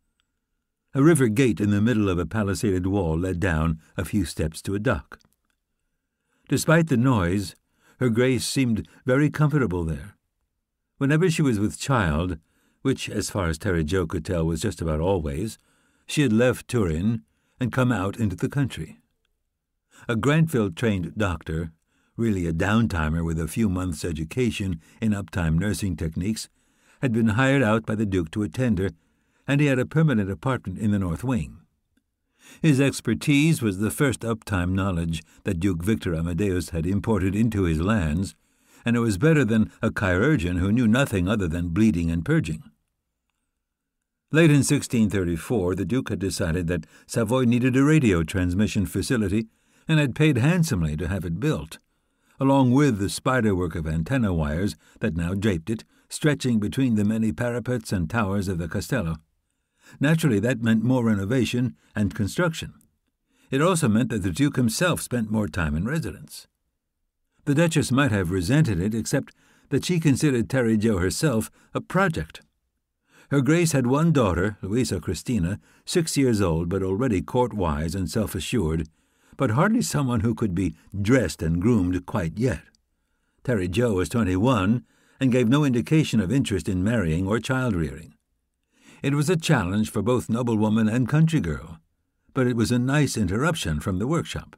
Speaker 1: A river gate in the middle of a palisaded wall led down a few steps to a dock. Despite the noise, Her Grace seemed very comfortable there. Whenever she was with child, which, as far as Terry Jo could tell, was just about always, she had left Turin and come out into the country. A Grantville-trained doctor, really a downtimer with a few months' education in uptime nursing techniques, had been hired out by the Duke to attend her, and he had a permanent apartment in the north wing. His expertise was the first uptime knowledge that Duke Victor Amadeus had imported into his lands, and it was better than a chirurgeon who knew nothing other than bleeding and purging. Late in 1634, the Duke had decided that Savoy needed a radio transmission facility and had paid handsomely to have it built, along with the spiderwork of antenna wires that now draped it, stretching between the many parapets and towers of the castello. Naturally, that meant more renovation and construction. It also meant that the Duke himself spent more time in residence. The Duchess might have resented it, except that she considered Terry Jo herself a project. Her Grace had one daughter, Louisa Christina, 6 years old but already court-wise and self-assured, but hardly someone who could be dressed and groomed quite yet. Terry Jo was 21 and gave no indication of interest in marrying or child-rearing. It was a challenge for both noblewoman and country girl, but it was a nice interruption from the workshop.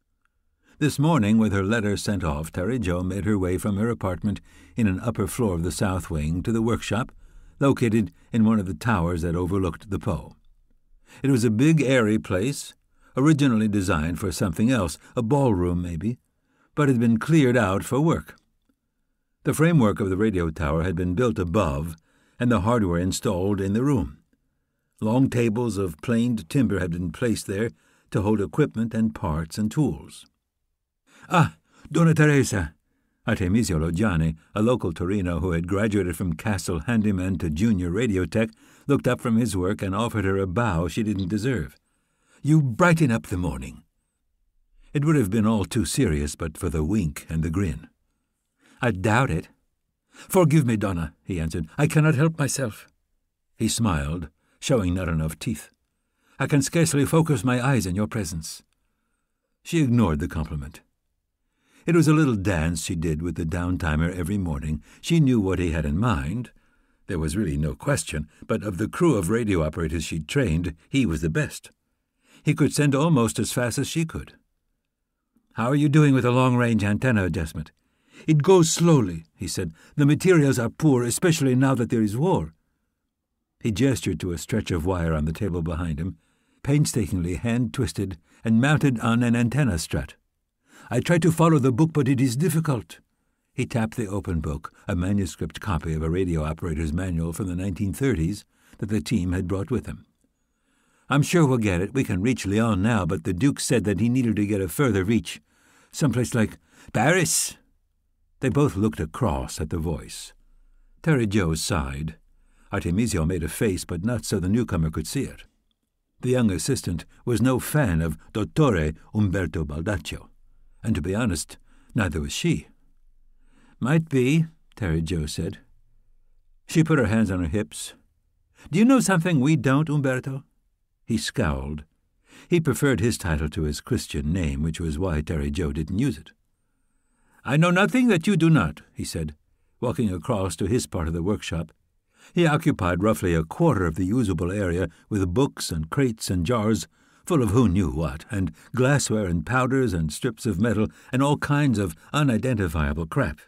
Speaker 1: This morning, with her letter sent off, Terry Jo made her way from her apartment in an upper floor of the south wing to the workshop, located in one of the towers that overlooked the Po. It was a big, airy place, originally designed for something else, a ballroom maybe, but had been cleared out for work. The framework of the radio tower had been built above, and the hardware installed in the room. Long tables of planed timber had been placed there to hold equipment and parts and tools. "Ah, Donna Teresa!" Artemisia Loggiani, a local Torino who had graduated from Castle handyman to junior radio tech, looked up from his work and offered her a bow she didn't deserve. "You brighten up the morning." It would have been all too serious but for the wink and the grin. "I doubt it." "Forgive me, Donna," he answered. "I cannot help myself." He smiled, showing not enough teeth. "I can scarcely focus my eyes in your presence." She ignored the compliment. It was a little dance she did with the downtimer every morning. She knew what he had in mind. There was really no question, but of the crew of radio operators she'd trained, he was the best. He could send almost as fast as she could. "How are you doing with the long-range antenna adjustment?" "It goes slowly," he said. "The materials are poor, especially now that there is war." He gestured to a stretch of wire on the table behind him, painstakingly hand-twisted and mounted on an antenna strut. "I try to follow the book, but it is difficult." He tapped the open book, a manuscript copy of a radio operator's manual from the 1930s that the team had brought with them. "I'm sure we'll get it. We can reach Lyon now, but the Duke said that he needed to get a further reach. Someplace like Paris." They both looked across at the voice. Terry Jo sighed. Artemisio made a face, but not so the newcomer could see it. The young assistant was no fan of Dottore Umberto Baldaccio, and to be honest, neither was she. "Might be," Terry Jo said. She put her hands on her hips. "Do you know something we don't, Umberto?" He scowled. He preferred his title to his Christian name, which was why Terry Jo didn't use it. "I know nothing that you do not," he said, walking across to his part of the workshop. He occupied roughly a quarter of the usable area with books and crates and jars full of who knew what, and glassware and powders and strips of metal and all kinds of unidentifiable crap.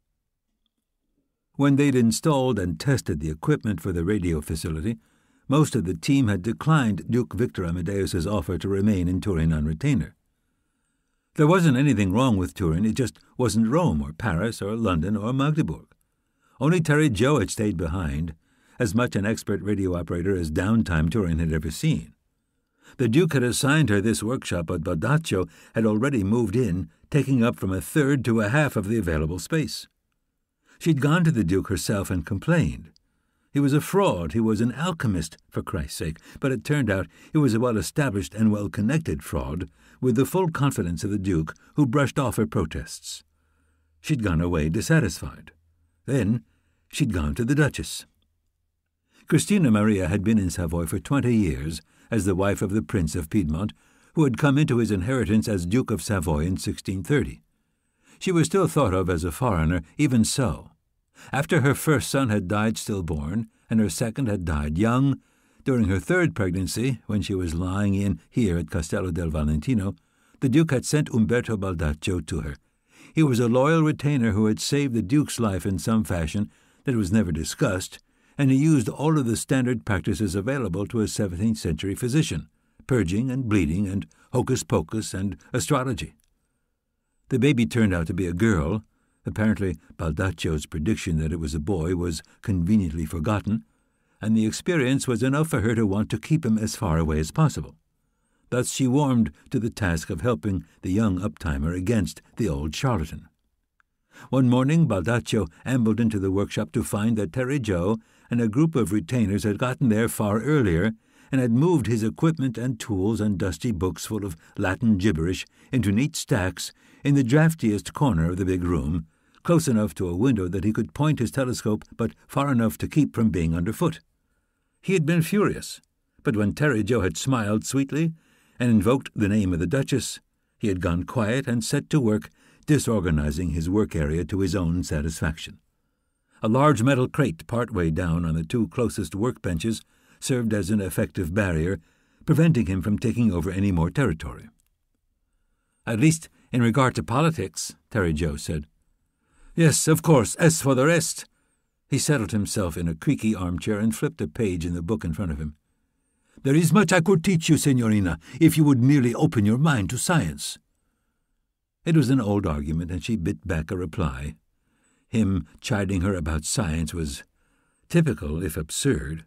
Speaker 1: When they'd installed and tested the equipment for the radio facility, most of the team had declined Duke Victor Amadeus's offer to remain in Turin on retainer. There wasn't anything wrong with Turin, it just wasn't Rome or Paris or London or Magdeburg. Only Joe had stayed behind, as much an expert radio operator as downtime Turin had ever seen. The Duke had assigned her this workshop, but Baldaccio had already moved in, taking up from a third to a half of the available space. She'd gone to the Duke herself and complained. He was a fraud, he was an alchemist, for Christ's sake, but it turned out he was a well-established and well-connected fraud, with the full confidence of the Duke, who brushed off her protests. She'd gone away dissatisfied. Then she'd gone to the Duchess. Christina Maria had been in Savoy for 20 years, as the wife of the Prince of Piedmont, who had come into his inheritance as Duke of Savoy in 1630. She was still thought of as a foreigner, even so. After her first son had died stillborn, and her second had died young, during her third pregnancy, when she was lying in here at Castello del Valentino, the Duke had sent Umberto Baldaccio to her. He was a loyal retainer who had saved the Duke's life in some fashion that was never discussed, and he used all of the standard practices available to a 17th-century physician, purging and bleeding and hocus-pocus and astrology. The baby turned out to be a girl. Apparently Baldaccio's prediction that it was a boy was conveniently forgotten, and the experience was enough for her to want to keep him as far away as possible. Thus she warmed to the task of helping the young uptimer against the old charlatan. One morning Baldaccio ambled into the workshop to find that Joe and a group of retainers had gotten there far earlier and had moved his equipment and tools and dusty books full of Latin gibberish into neat stacks in the draftiest corner of the big room, close enough to a window that he could point his telescope, but far enough to keep from being underfoot. He had been furious, but when Joe had smiled sweetly and invoked the name of the Duchess, he had gone quiet and set to work disorganizing his work area to his own satisfaction. A large metal crate part-way down on the two closest workbenches served as an effective barrier, preventing him from taking over any more territory. "At least in regard to politics," Joe said. "Yes, of course, as for the rest—" He settled himself in a creaky armchair and flipped a page in the book in front of him. "There is much I could teach you, Signorina, if you would merely open your mind to science." It was an old argument, and she bit back a reply. Him chiding her about science was typical, if absurd.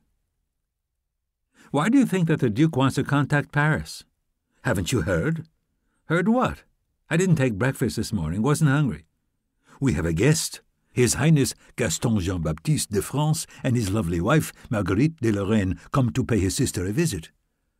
Speaker 1: "Why do you think that the Duke wants to contact Paris?" "Haven't you heard?" "Heard what? I didn't take breakfast this morning, wasn't hungry." "We have a guest. His Highness Gaston Jean-Baptiste de France and his lovely wife, Marguerite de Lorraine, come to pay his sister a visit."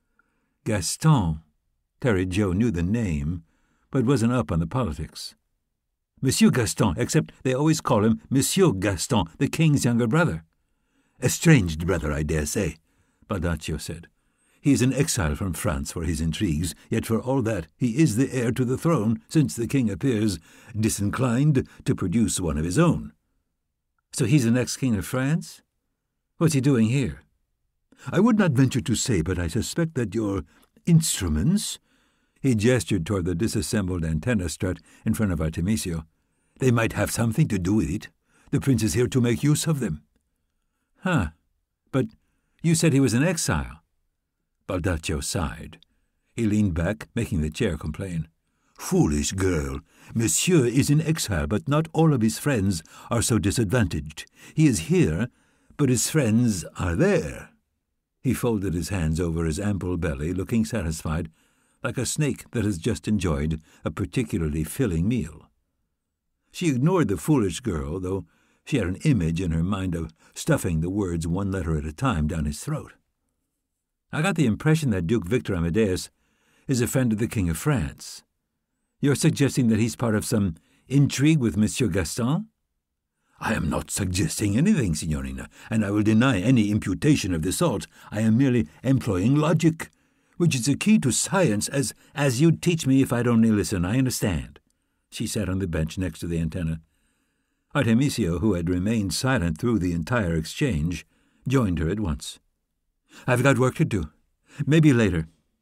Speaker 1: Gaston. Joe knew the name, but wasn't up on the politics. "Monsieur Gaston, except they always call him Monsieur Gaston, the king's younger brother." "Estranged brother, I dare say," Baldaccio said. "He is in exile from France for his intrigues, yet for all that he is the heir to the throne, since the king appears disinclined to produce one of his own." "So he's the next king of France? What's he doing here?" "I would not venture to say, but I suspect that your instruments—" He gestured toward the disassembled antenna strut in front of Artemisio. "They might have something to do with it. The prince is here to make use of them." "Huh. But you said he was in exile." Baldaccio sighed. He leaned back, making the chair complain. "Foolish girl. Monsieur is in exile, but not all of his friends are so disadvantaged. He is here, but his friends are there." He folded his hands over his ample belly, looking satisfied, like a snake that has just enjoyed a particularly filling meal. She ignored the foolish girl, though she had an image in her mind of stuffing the words one letter at a time down his throat. "I got the impression that Duke Victor Amadeus is a friend of the King of France. You're suggesting that he's part of some intrigue with Monsieur Gaston?" "I am not suggesting anything, Signorina, and I will deny any imputation of the sort. I am merely employing logic, which is the key to science, as you'd teach me if I'd only listen. I understand." She sat on the bench next to the antenna. Artemisio, who had remained silent through the entire exchange, joined her at once. "I've got work to do. Maybe later."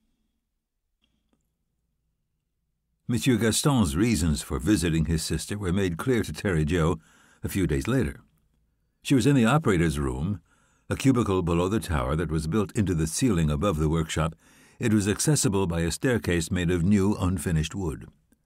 Speaker 1: Monsieur Gaston's reasons for visiting his sister were made clear to Joe a few days later. She was in the operator's room, a cubicle below the tower that was built into the ceiling above the workshop. It was accessible by a staircase made of new, unfinished wood.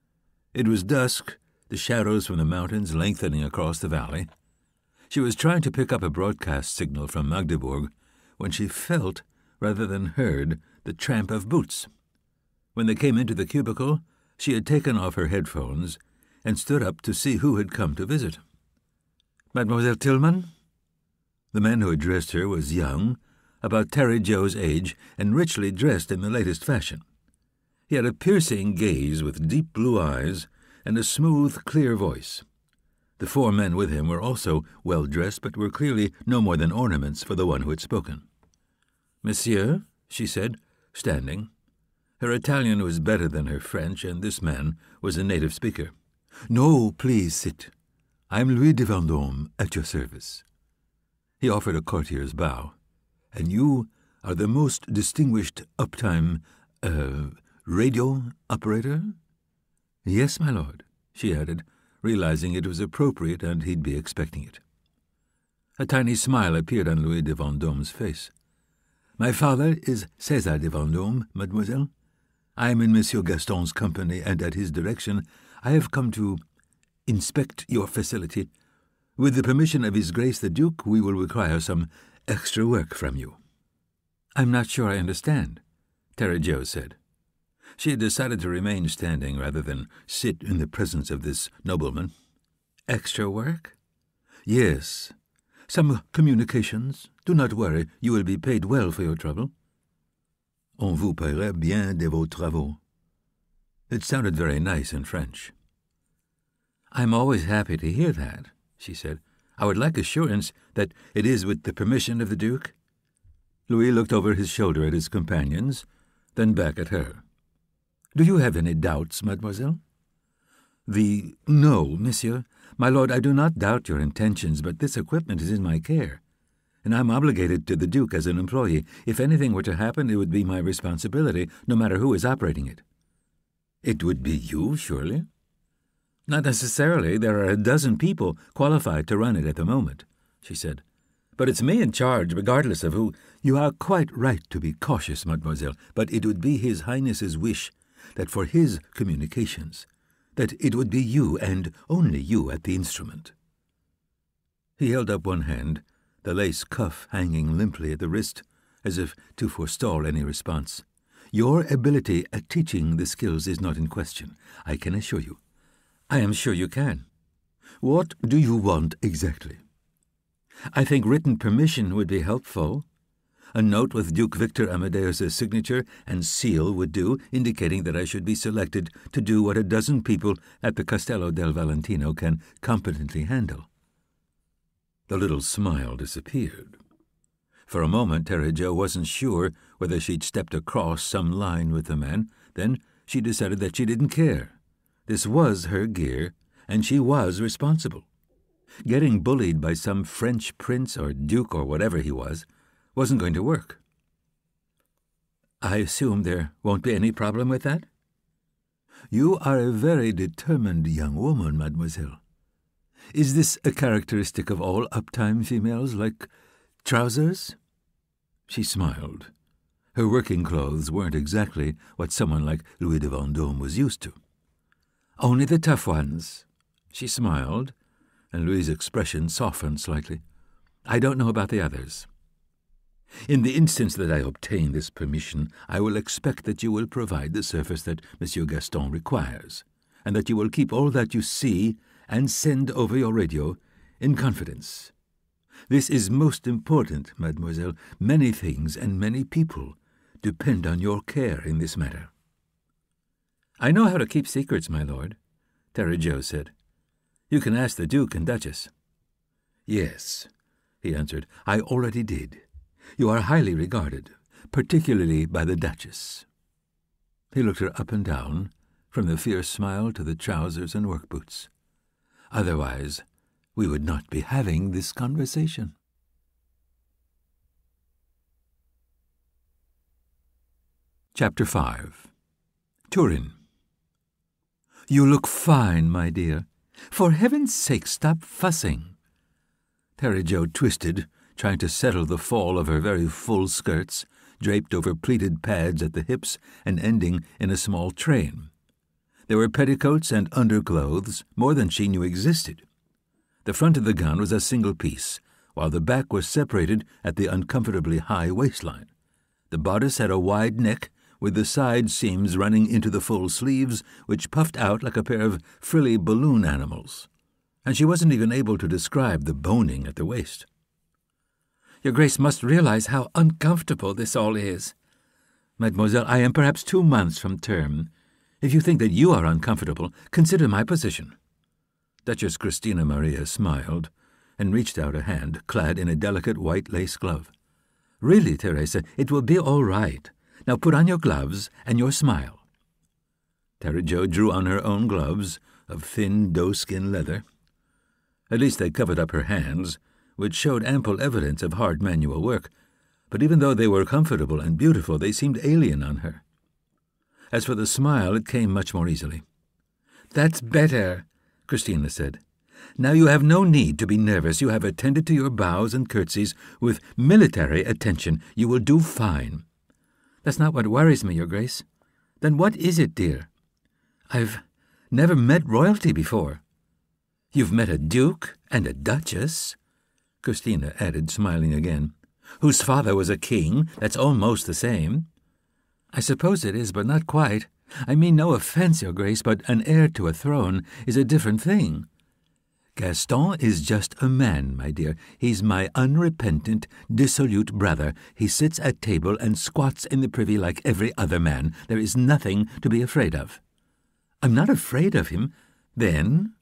Speaker 1: It was dusk, the shadows from the mountains lengthening across the valley. She was trying to pick up a broadcast signal from Magdeburg when she felt, rather than heard, the tramp of boots. When they came into the cubicle, she had taken off her headphones and stood up to see who had come to visit. Mademoiselle Tillman? The man who addressed her was young, about Terry Joe's age, and richly dressed in the latest fashion. He had a piercing gaze with deep blue eyes and a smooth, clear voice. The four men with him were also well-dressed, but were clearly no more than ornaments for the one who had spoken. "Monsieur," she said, standing. Her Italian was better than her French, and this man was a native speaker. "No, please sit. I am Louis de Vendôme, at your service." He offered a courtier's bow. "And you are the most distinguished uptime, radio operator?" "Yes, my lord," she added, realizing it was appropriate and he'd be expecting it. A tiny smile appeared on Louis de Vendôme's face. "My father is César de Vendôme, mademoiselle. I am in Monsieur Gaston's company, and at his direction I have come to inspect your facility. With the permission of His Grace the Duke, we will require some extra work from you." "I'm not sure I understand," Terry Joe said. She had decided to remain standing rather than sit in the presence of this nobleman. "Extra work?" "Yes. Some communications. Do not worry, you will be paid well for your trouble." "On vous paierait bien de vos travaux." It sounded very nice in French. "I'm always happy to hear that," she said. "I would like assurance that it is with the permission of the Duke." Louis looked over his shoulder at his companions, then back at her. "Do you have any doubts, mademoiselle?" "No, monsieur. My lord, I do not doubt your intentions, but this equipment is in my care, and I am obligated to the Duke as an employee. If anything were to happen, it would be my responsibility, no matter who is operating it." "It would be you, surely?" "Not necessarily. There are a dozen people qualified to run it at the moment," she said. "But it's me in charge, regardless of who—" "You are quite right to be cautious, mademoiselle, but it would be His Highness's wish that for his communications, that it would be you and only you at the instrument." He held up one hand, the lace cuff hanging limply at the wrist, as if to forestall any response. "Your ability at teaching the skills is not in question, I can assure you." "I am sure you can." "What do you want exactly?" "I think written permission would be helpful. A note with Duke Victor Amadeus's signature and seal would do, indicating that I should be selected to do what a dozen people at the Castello del Valentino can competently handle." The little smile disappeared. For a moment, Terry Joe wasn't sure whether she'd stepped across some line with the man. Then she decided that she didn't care. This was her gear, and she was responsible. Getting bullied by some French prince or duke or whatever he was wasn't going to work. "I assume there won't be any problem with that?" "You are a very determined young woman, mademoiselle. Is this a characteristic of all uptime females, like trousers?" She smiled. Her working clothes weren't exactly what someone like Louis de Vendôme was used to. "Only the tough ones." She smiled, and Louis's expression softened slightly. "I don't know about the others. In the instance that I obtain this permission, I will expect that you will provide the service that Monsieur Gaston requires, and that you will keep all that you see and send over your radio in confidence. This is most important, mademoiselle. Many things and many people depend on your care in this matter." "I know how to keep secrets, my lord," Terry Joe said. "You can ask the Duke and Duchess." "Yes," he answered, "I already did. You are highly regarded, particularly by the Duchess." He looked her up and down, from the fierce smile to the trousers and work boots. "Otherwise, we would not be having this conversation." Chapter 5. Turin. "You look fine, my dear. For heaven's sake, stop fussing." Terry Joe twisted, trying to settle the fall of her very full skirts, draped over pleated pads at the hips and ending in a small train. There were petticoats and underclothes, more than she knew existed. The front of the gown was a single piece, while the back was separated at the uncomfortably high waistline. The bodice had a wide neck, with the side seams running into the full sleeves, which puffed out like a pair of frilly balloon animals. And she wasn't even able to describe the boning at the waist.
Speaker 2: "Your Grace must realize how uncomfortable this all is. Mademoiselle, I am perhaps 2 months from term. If you think that you are uncomfortable, consider my position."
Speaker 1: Duchess Christina Maria smiled and reached out a hand clad in a delicate white lace glove.
Speaker 2: "Really, Teresa, it will be all right. Now put on your gloves and your smile."
Speaker 1: Teresa drew on her own gloves of thin doeskin leather. At least they covered up her hands, which showed ample evidence of hard manual work, but even though they were comfortable and beautiful, they seemed alien on her. As for the smile, it came much more easily.
Speaker 2: "That's better," Christina said. "Now you have no need to be nervous. You have attended to your bows and curtsies with military attention. You will do fine." "That's not what worries me, Your Grace." "Then what is it, dear?" "I've never met royalty before." "You've met a duke and a duchess," Christina added, smiling again, "whose father was a king. That's almost the same." "I suppose it is, but not quite. I mean no offense, Your Grace, but an heir to a throne is a different thing." "Gaston is just a man, my dear. He's my unrepentant, dissolute brother. He sits at table and squats in the privy like every other man. There is nothing to be afraid of." "I'm not afraid of him. Then?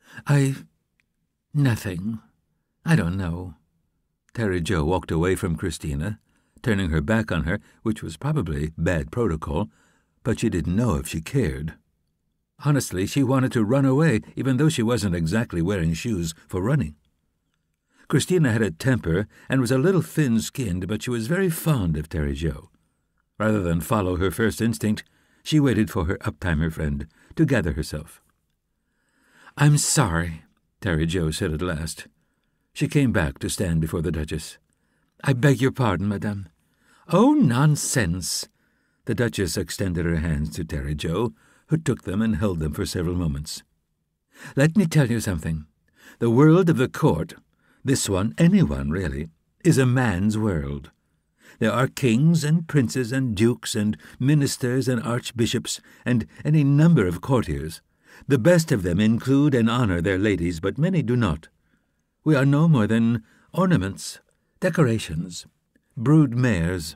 Speaker 2: Nothing. I don't know." Teresa walked away from Christina, turning her back on her, which was probably bad protocol, but she didn't know if she cared. Honestly, she wanted to run away, even though she wasn't exactly wearing shoes for running. Christina had a temper and was a little thin-skinned, but she was very fond of Teresa. Rather than follow her first instinct, she waited for her uptimer friend to gather herself. "I'm sorry," Teresa said at last. She came back to stand before the Duchess. "I beg your pardon, madame." "Oh, nonsense!" The Duchess extended her hands to Teresa, who took them and held them for several moments. "Let me tell you something. The world of the court, this one, anyone really, is a man's world. There are kings and princes and dukes and ministers and archbishops and any number of courtiers. The best of them include and honor their ladies, but many do not. We are no more than ornaments, decorations, brood mares."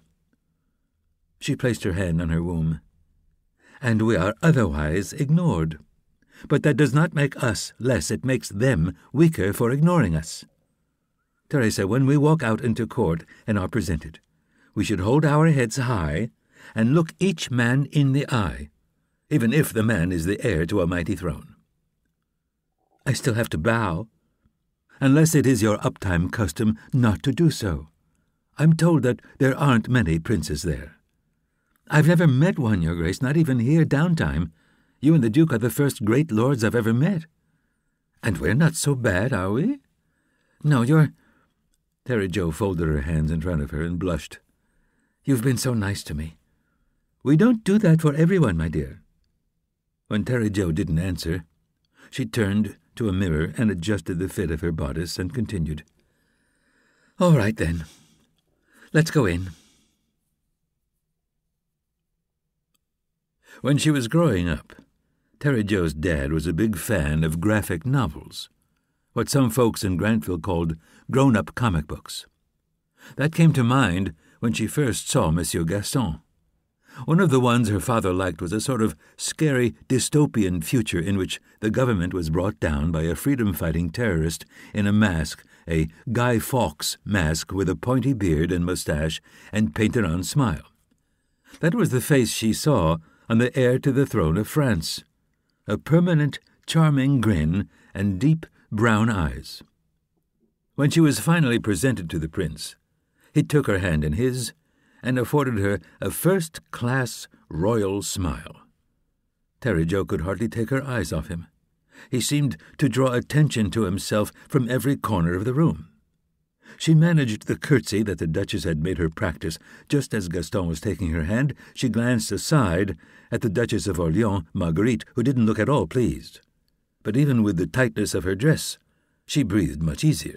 Speaker 2: She placed her hand on her womb. "And we are otherwise ignored. But that does not make us less, it makes them weaker for ignoring us. Teresa, when we walk out into court and are presented, we should hold our heads high and look each man in the eye, even if the man is the heir to a mighty throne." "I still have to bow." "Unless it is your uptime custom not to do so. I'm told that there aren't many princes there." "I've never met one, Your Grace, not even here downtime. You and the Duke are the first great lords I've ever met." "And we're not so bad, are we?" "No, you're—" Teresa folded her hands in front of her and blushed. "You've been so nice to me." "We don't do that for everyone, my dear." When Teresa didn't answer, she turned to a mirror and adjusted the fit of her bodice and continued. "All right, then. Let's go in." When she was growing up, Teresa's dad was a big fan of graphic novels, what some folks in Grantville called grown-up comic books. That came to mind when she first saw Monsieur Gaston. One of the ones her father liked was a sort of scary dystopian future in which the government was brought down by a freedom-fighting terrorist in a mask, a Guy Fawkes mask with a pointy beard and mustache and painted-on smile. That was the face she saw on the heir to the throne of France, a permanent, charming grin and deep brown eyes. When she was finally presented to the prince, he took her hand in his and afforded her a first-class royal smile. Teresa could hardly take her eyes off him. He seemed to draw attention to himself from every corner of the room. She managed the curtsy that the Duchess had made her practice. Just as Gaston was taking her hand, she glanced aside at the Duchess of Orleans, Marguerite, who didn't look at all pleased. But even with the tightness of her dress, she breathed much easier.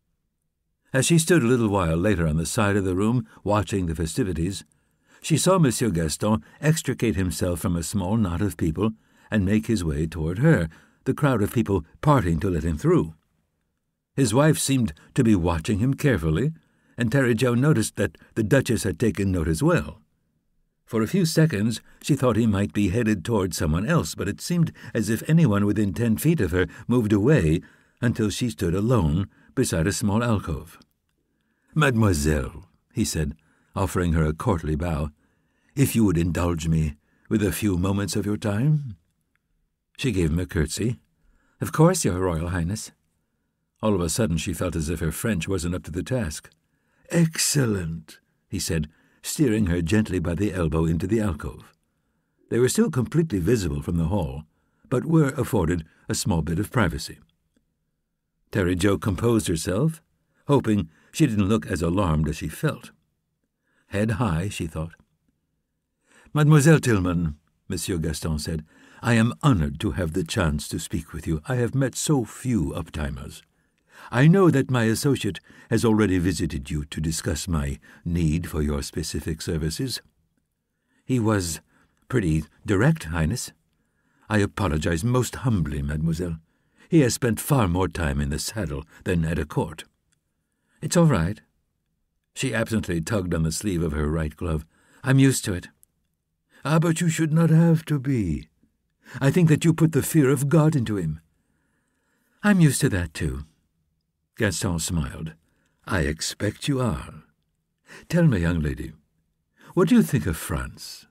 Speaker 2: As she stood a little while later on the side of the room, watching the festivities, she saw Monsieur Gaston extricate himself from a small knot of people and make his way toward her, the crowd of people parting to let him through. His wife seemed to be watching him carefully, and Terrijo noticed that the Duchess had taken note as well. For a few seconds she thought he might be headed toward someone else, but it seemed as if anyone within 10 feet of her moved away until she stood alone beside a small alcove. "Mademoiselle," he said, offering her a courtly bow, "if you would indulge me with a few moments of your time?" She gave him a curtsy. "Of course, Your Royal Highness." All of a sudden she felt as if her French wasn't up to the task. "Excellent," he said, steering her gently by the elbow into the alcove. They were still completely visible from the hall, but were afforded a small bit of privacy. Terrijo composed herself, hoping she didn't look as alarmed as she felt. Head high, she thought. "Mademoiselle Tillman," Monsieur Gaston said, "I am honored to have the chance to speak with you. I have met so few uptimers. I know that my associate has already visited you to discuss my need for your specific services." "He was pretty direct, Highness." "I apologize most humbly, mademoiselle. He has spent far more time in the saddle than at a court." "It's all right." She absently tugged on the sleeve of her right glove. "I'm used to it." "Ah, but you should not have to be. I think that you put the fear of God into him." "I'm used to that, too." Gaston smiled. "I expect you are. Tell me, young lady, what do you think of France?"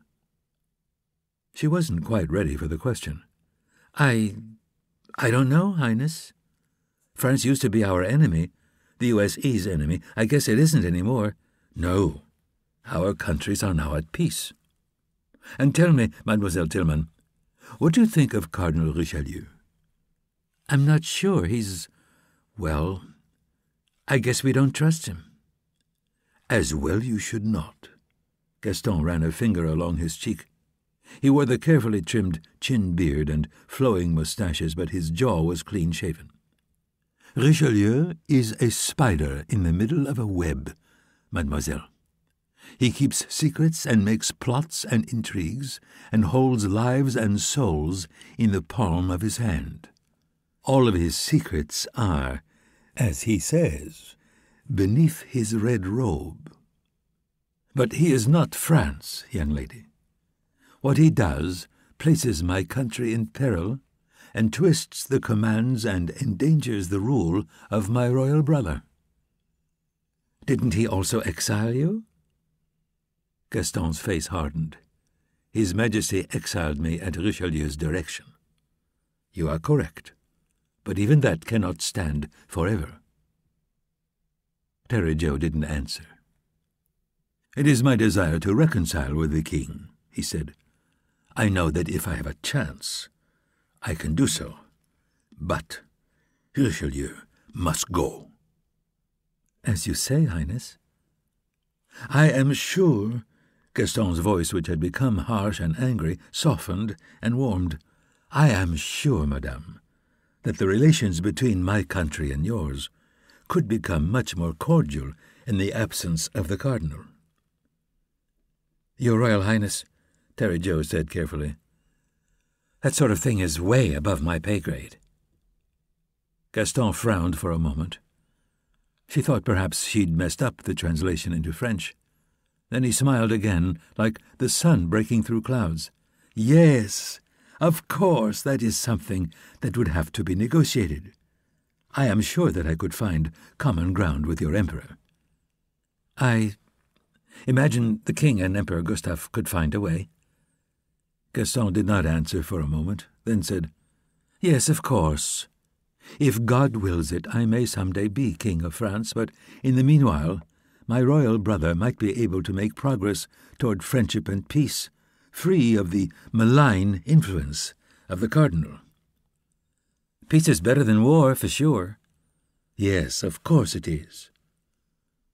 Speaker 2: She wasn't quite ready for the question. I don't know, Highness. France used to be our enemy, the USE's enemy. I guess it isn't anymore." "No. Our countries are now at peace. And tell me, Mademoiselle Tillman, what do you think of Cardinal Richelieu?" "I'm not sure. Well, I guess we don't trust him." "As well you should not." Gaston ran a finger along his cheek. He wore the carefully trimmed chin-beard and flowing moustaches, but his jaw was clean-shaven. "Richelieu is a spider in the middle of a web, mademoiselle. He keeps secrets and makes plots and intrigues and holds lives and souls in the palm of his hand. All of his secrets are, as he says, beneath his red robe. But he is not France, young lady. What he does places my country in peril and twists the commands and endangers the rule of my royal brother." "Didn't he also exile you?" Gaston's face hardened. "His Majesty exiled me at Richelieu's direction." "You are correct, but even that cannot stand forever." Terrijo didn't answer. "It is my desire to reconcile with the king," he said. "I know that if I have a chance, I can do so. But Richelieu must go." "As you say, Highness." "I am sure," Gaston's voice, which had become harsh and angry, softened and warmed, "I am sure, madame, that the relations between my country and yours could become much more cordial in the absence of the Cardinal." "Your Royal Highness," Terrijo said carefully, "that sort of thing is way above my pay grade." Gaston frowned for a moment. She thought perhaps she'd messed up the translation into French. Then he smiled again, like the sun breaking through clouds. "Yes, of course, that is something that would have to be negotiated. I am sure that I could find common ground with your Emperor." "I imagine the King and Emperor Gustav could find a way." Gaston did not answer for a moment, then said, "Yes, of course. If God wills it, I may someday be King of France, but in the meanwhile, my royal brother might be able to make progress toward friendship and peace, free of the malign influence of the Cardinal." "Peace is better than war, for sure." "Yes, of course it is.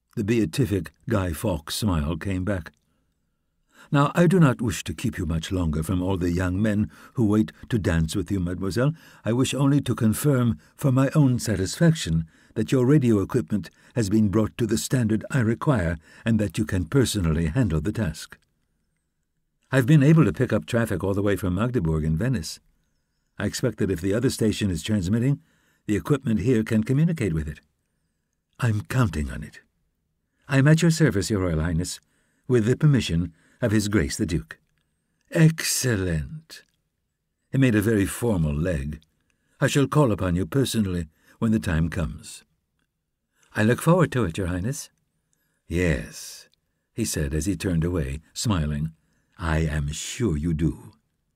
Speaker 1: The beatific Guy Fawkes smile came back. "Now, I do not wish to keep you much longer from all the young men who wait to dance with you, mademoiselle. I wish only to confirm, for my own satisfaction, that your radio equipment has been brought to the standard I require and that you can personally handle the task. I've been able to pick up traffic all the way from Magdeburg in Venice. I expect that if the other station is transmitting, the equipment here can communicate with it. I'm counting on it. I am at your service, Your Royal Highness, with the permission of His Grace the Duke." "Excellent." He made a very formal leg. "I shall call upon you personally when the time comes." "I look forward to it, Your Highness." "Yes," he said as he turned away, smiling. "I am sure you do."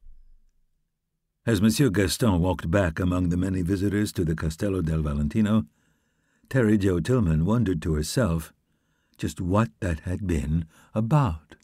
Speaker 1: As Monsieur Gaston walked back among the many visitors to the Castello del Valentino, Terry Jo Tillman wondered to herself just what that had been about.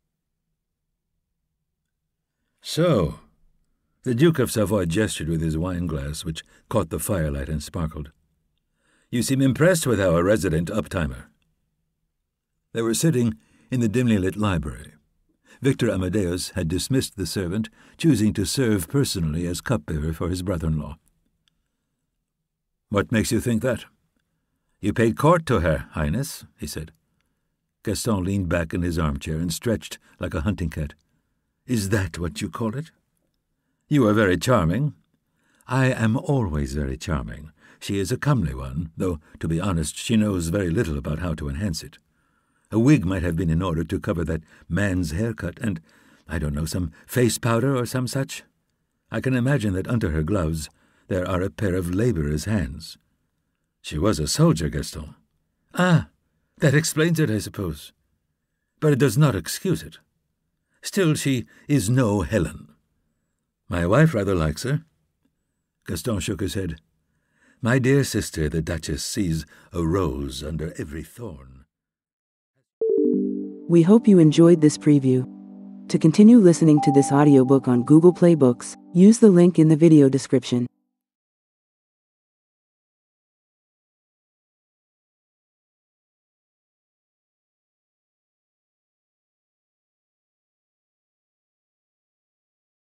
Speaker 1: "So," the Duke of Savoy gestured with his wine-glass, which caught the firelight and sparkled. "You seem impressed with our resident uptimer." They were sitting in the dimly lit library. Victor Amadeus had dismissed the servant, choosing to serve personally as cupbearer for his brother-in-law. "What makes you think that?" "You paid court to her, Highness," he said. Gaston leaned back in his armchair and stretched like a hunting cat. "Is that what you call it?" "You are very charming." "I am always very charming. She is a comely one, though, to be honest, she knows very little about how to enhance it. A wig might have been in order to cover that man's haircut and, I don't know, some face powder or some such. I can imagine that under her gloves there are a pair of labourer's hands." "She was a soldier, Gaston." "Ah, that explains it, I suppose. But it does not excuse it. Still, she is no Helen. My wife rather likes her." Gaston shook his head. "My dear sister, the Duchess, sees a rose under every thorn."
Speaker 3: We hope you enjoyed this preview. To continue listening to this audiobook on Google Play Books, use the link in the video description.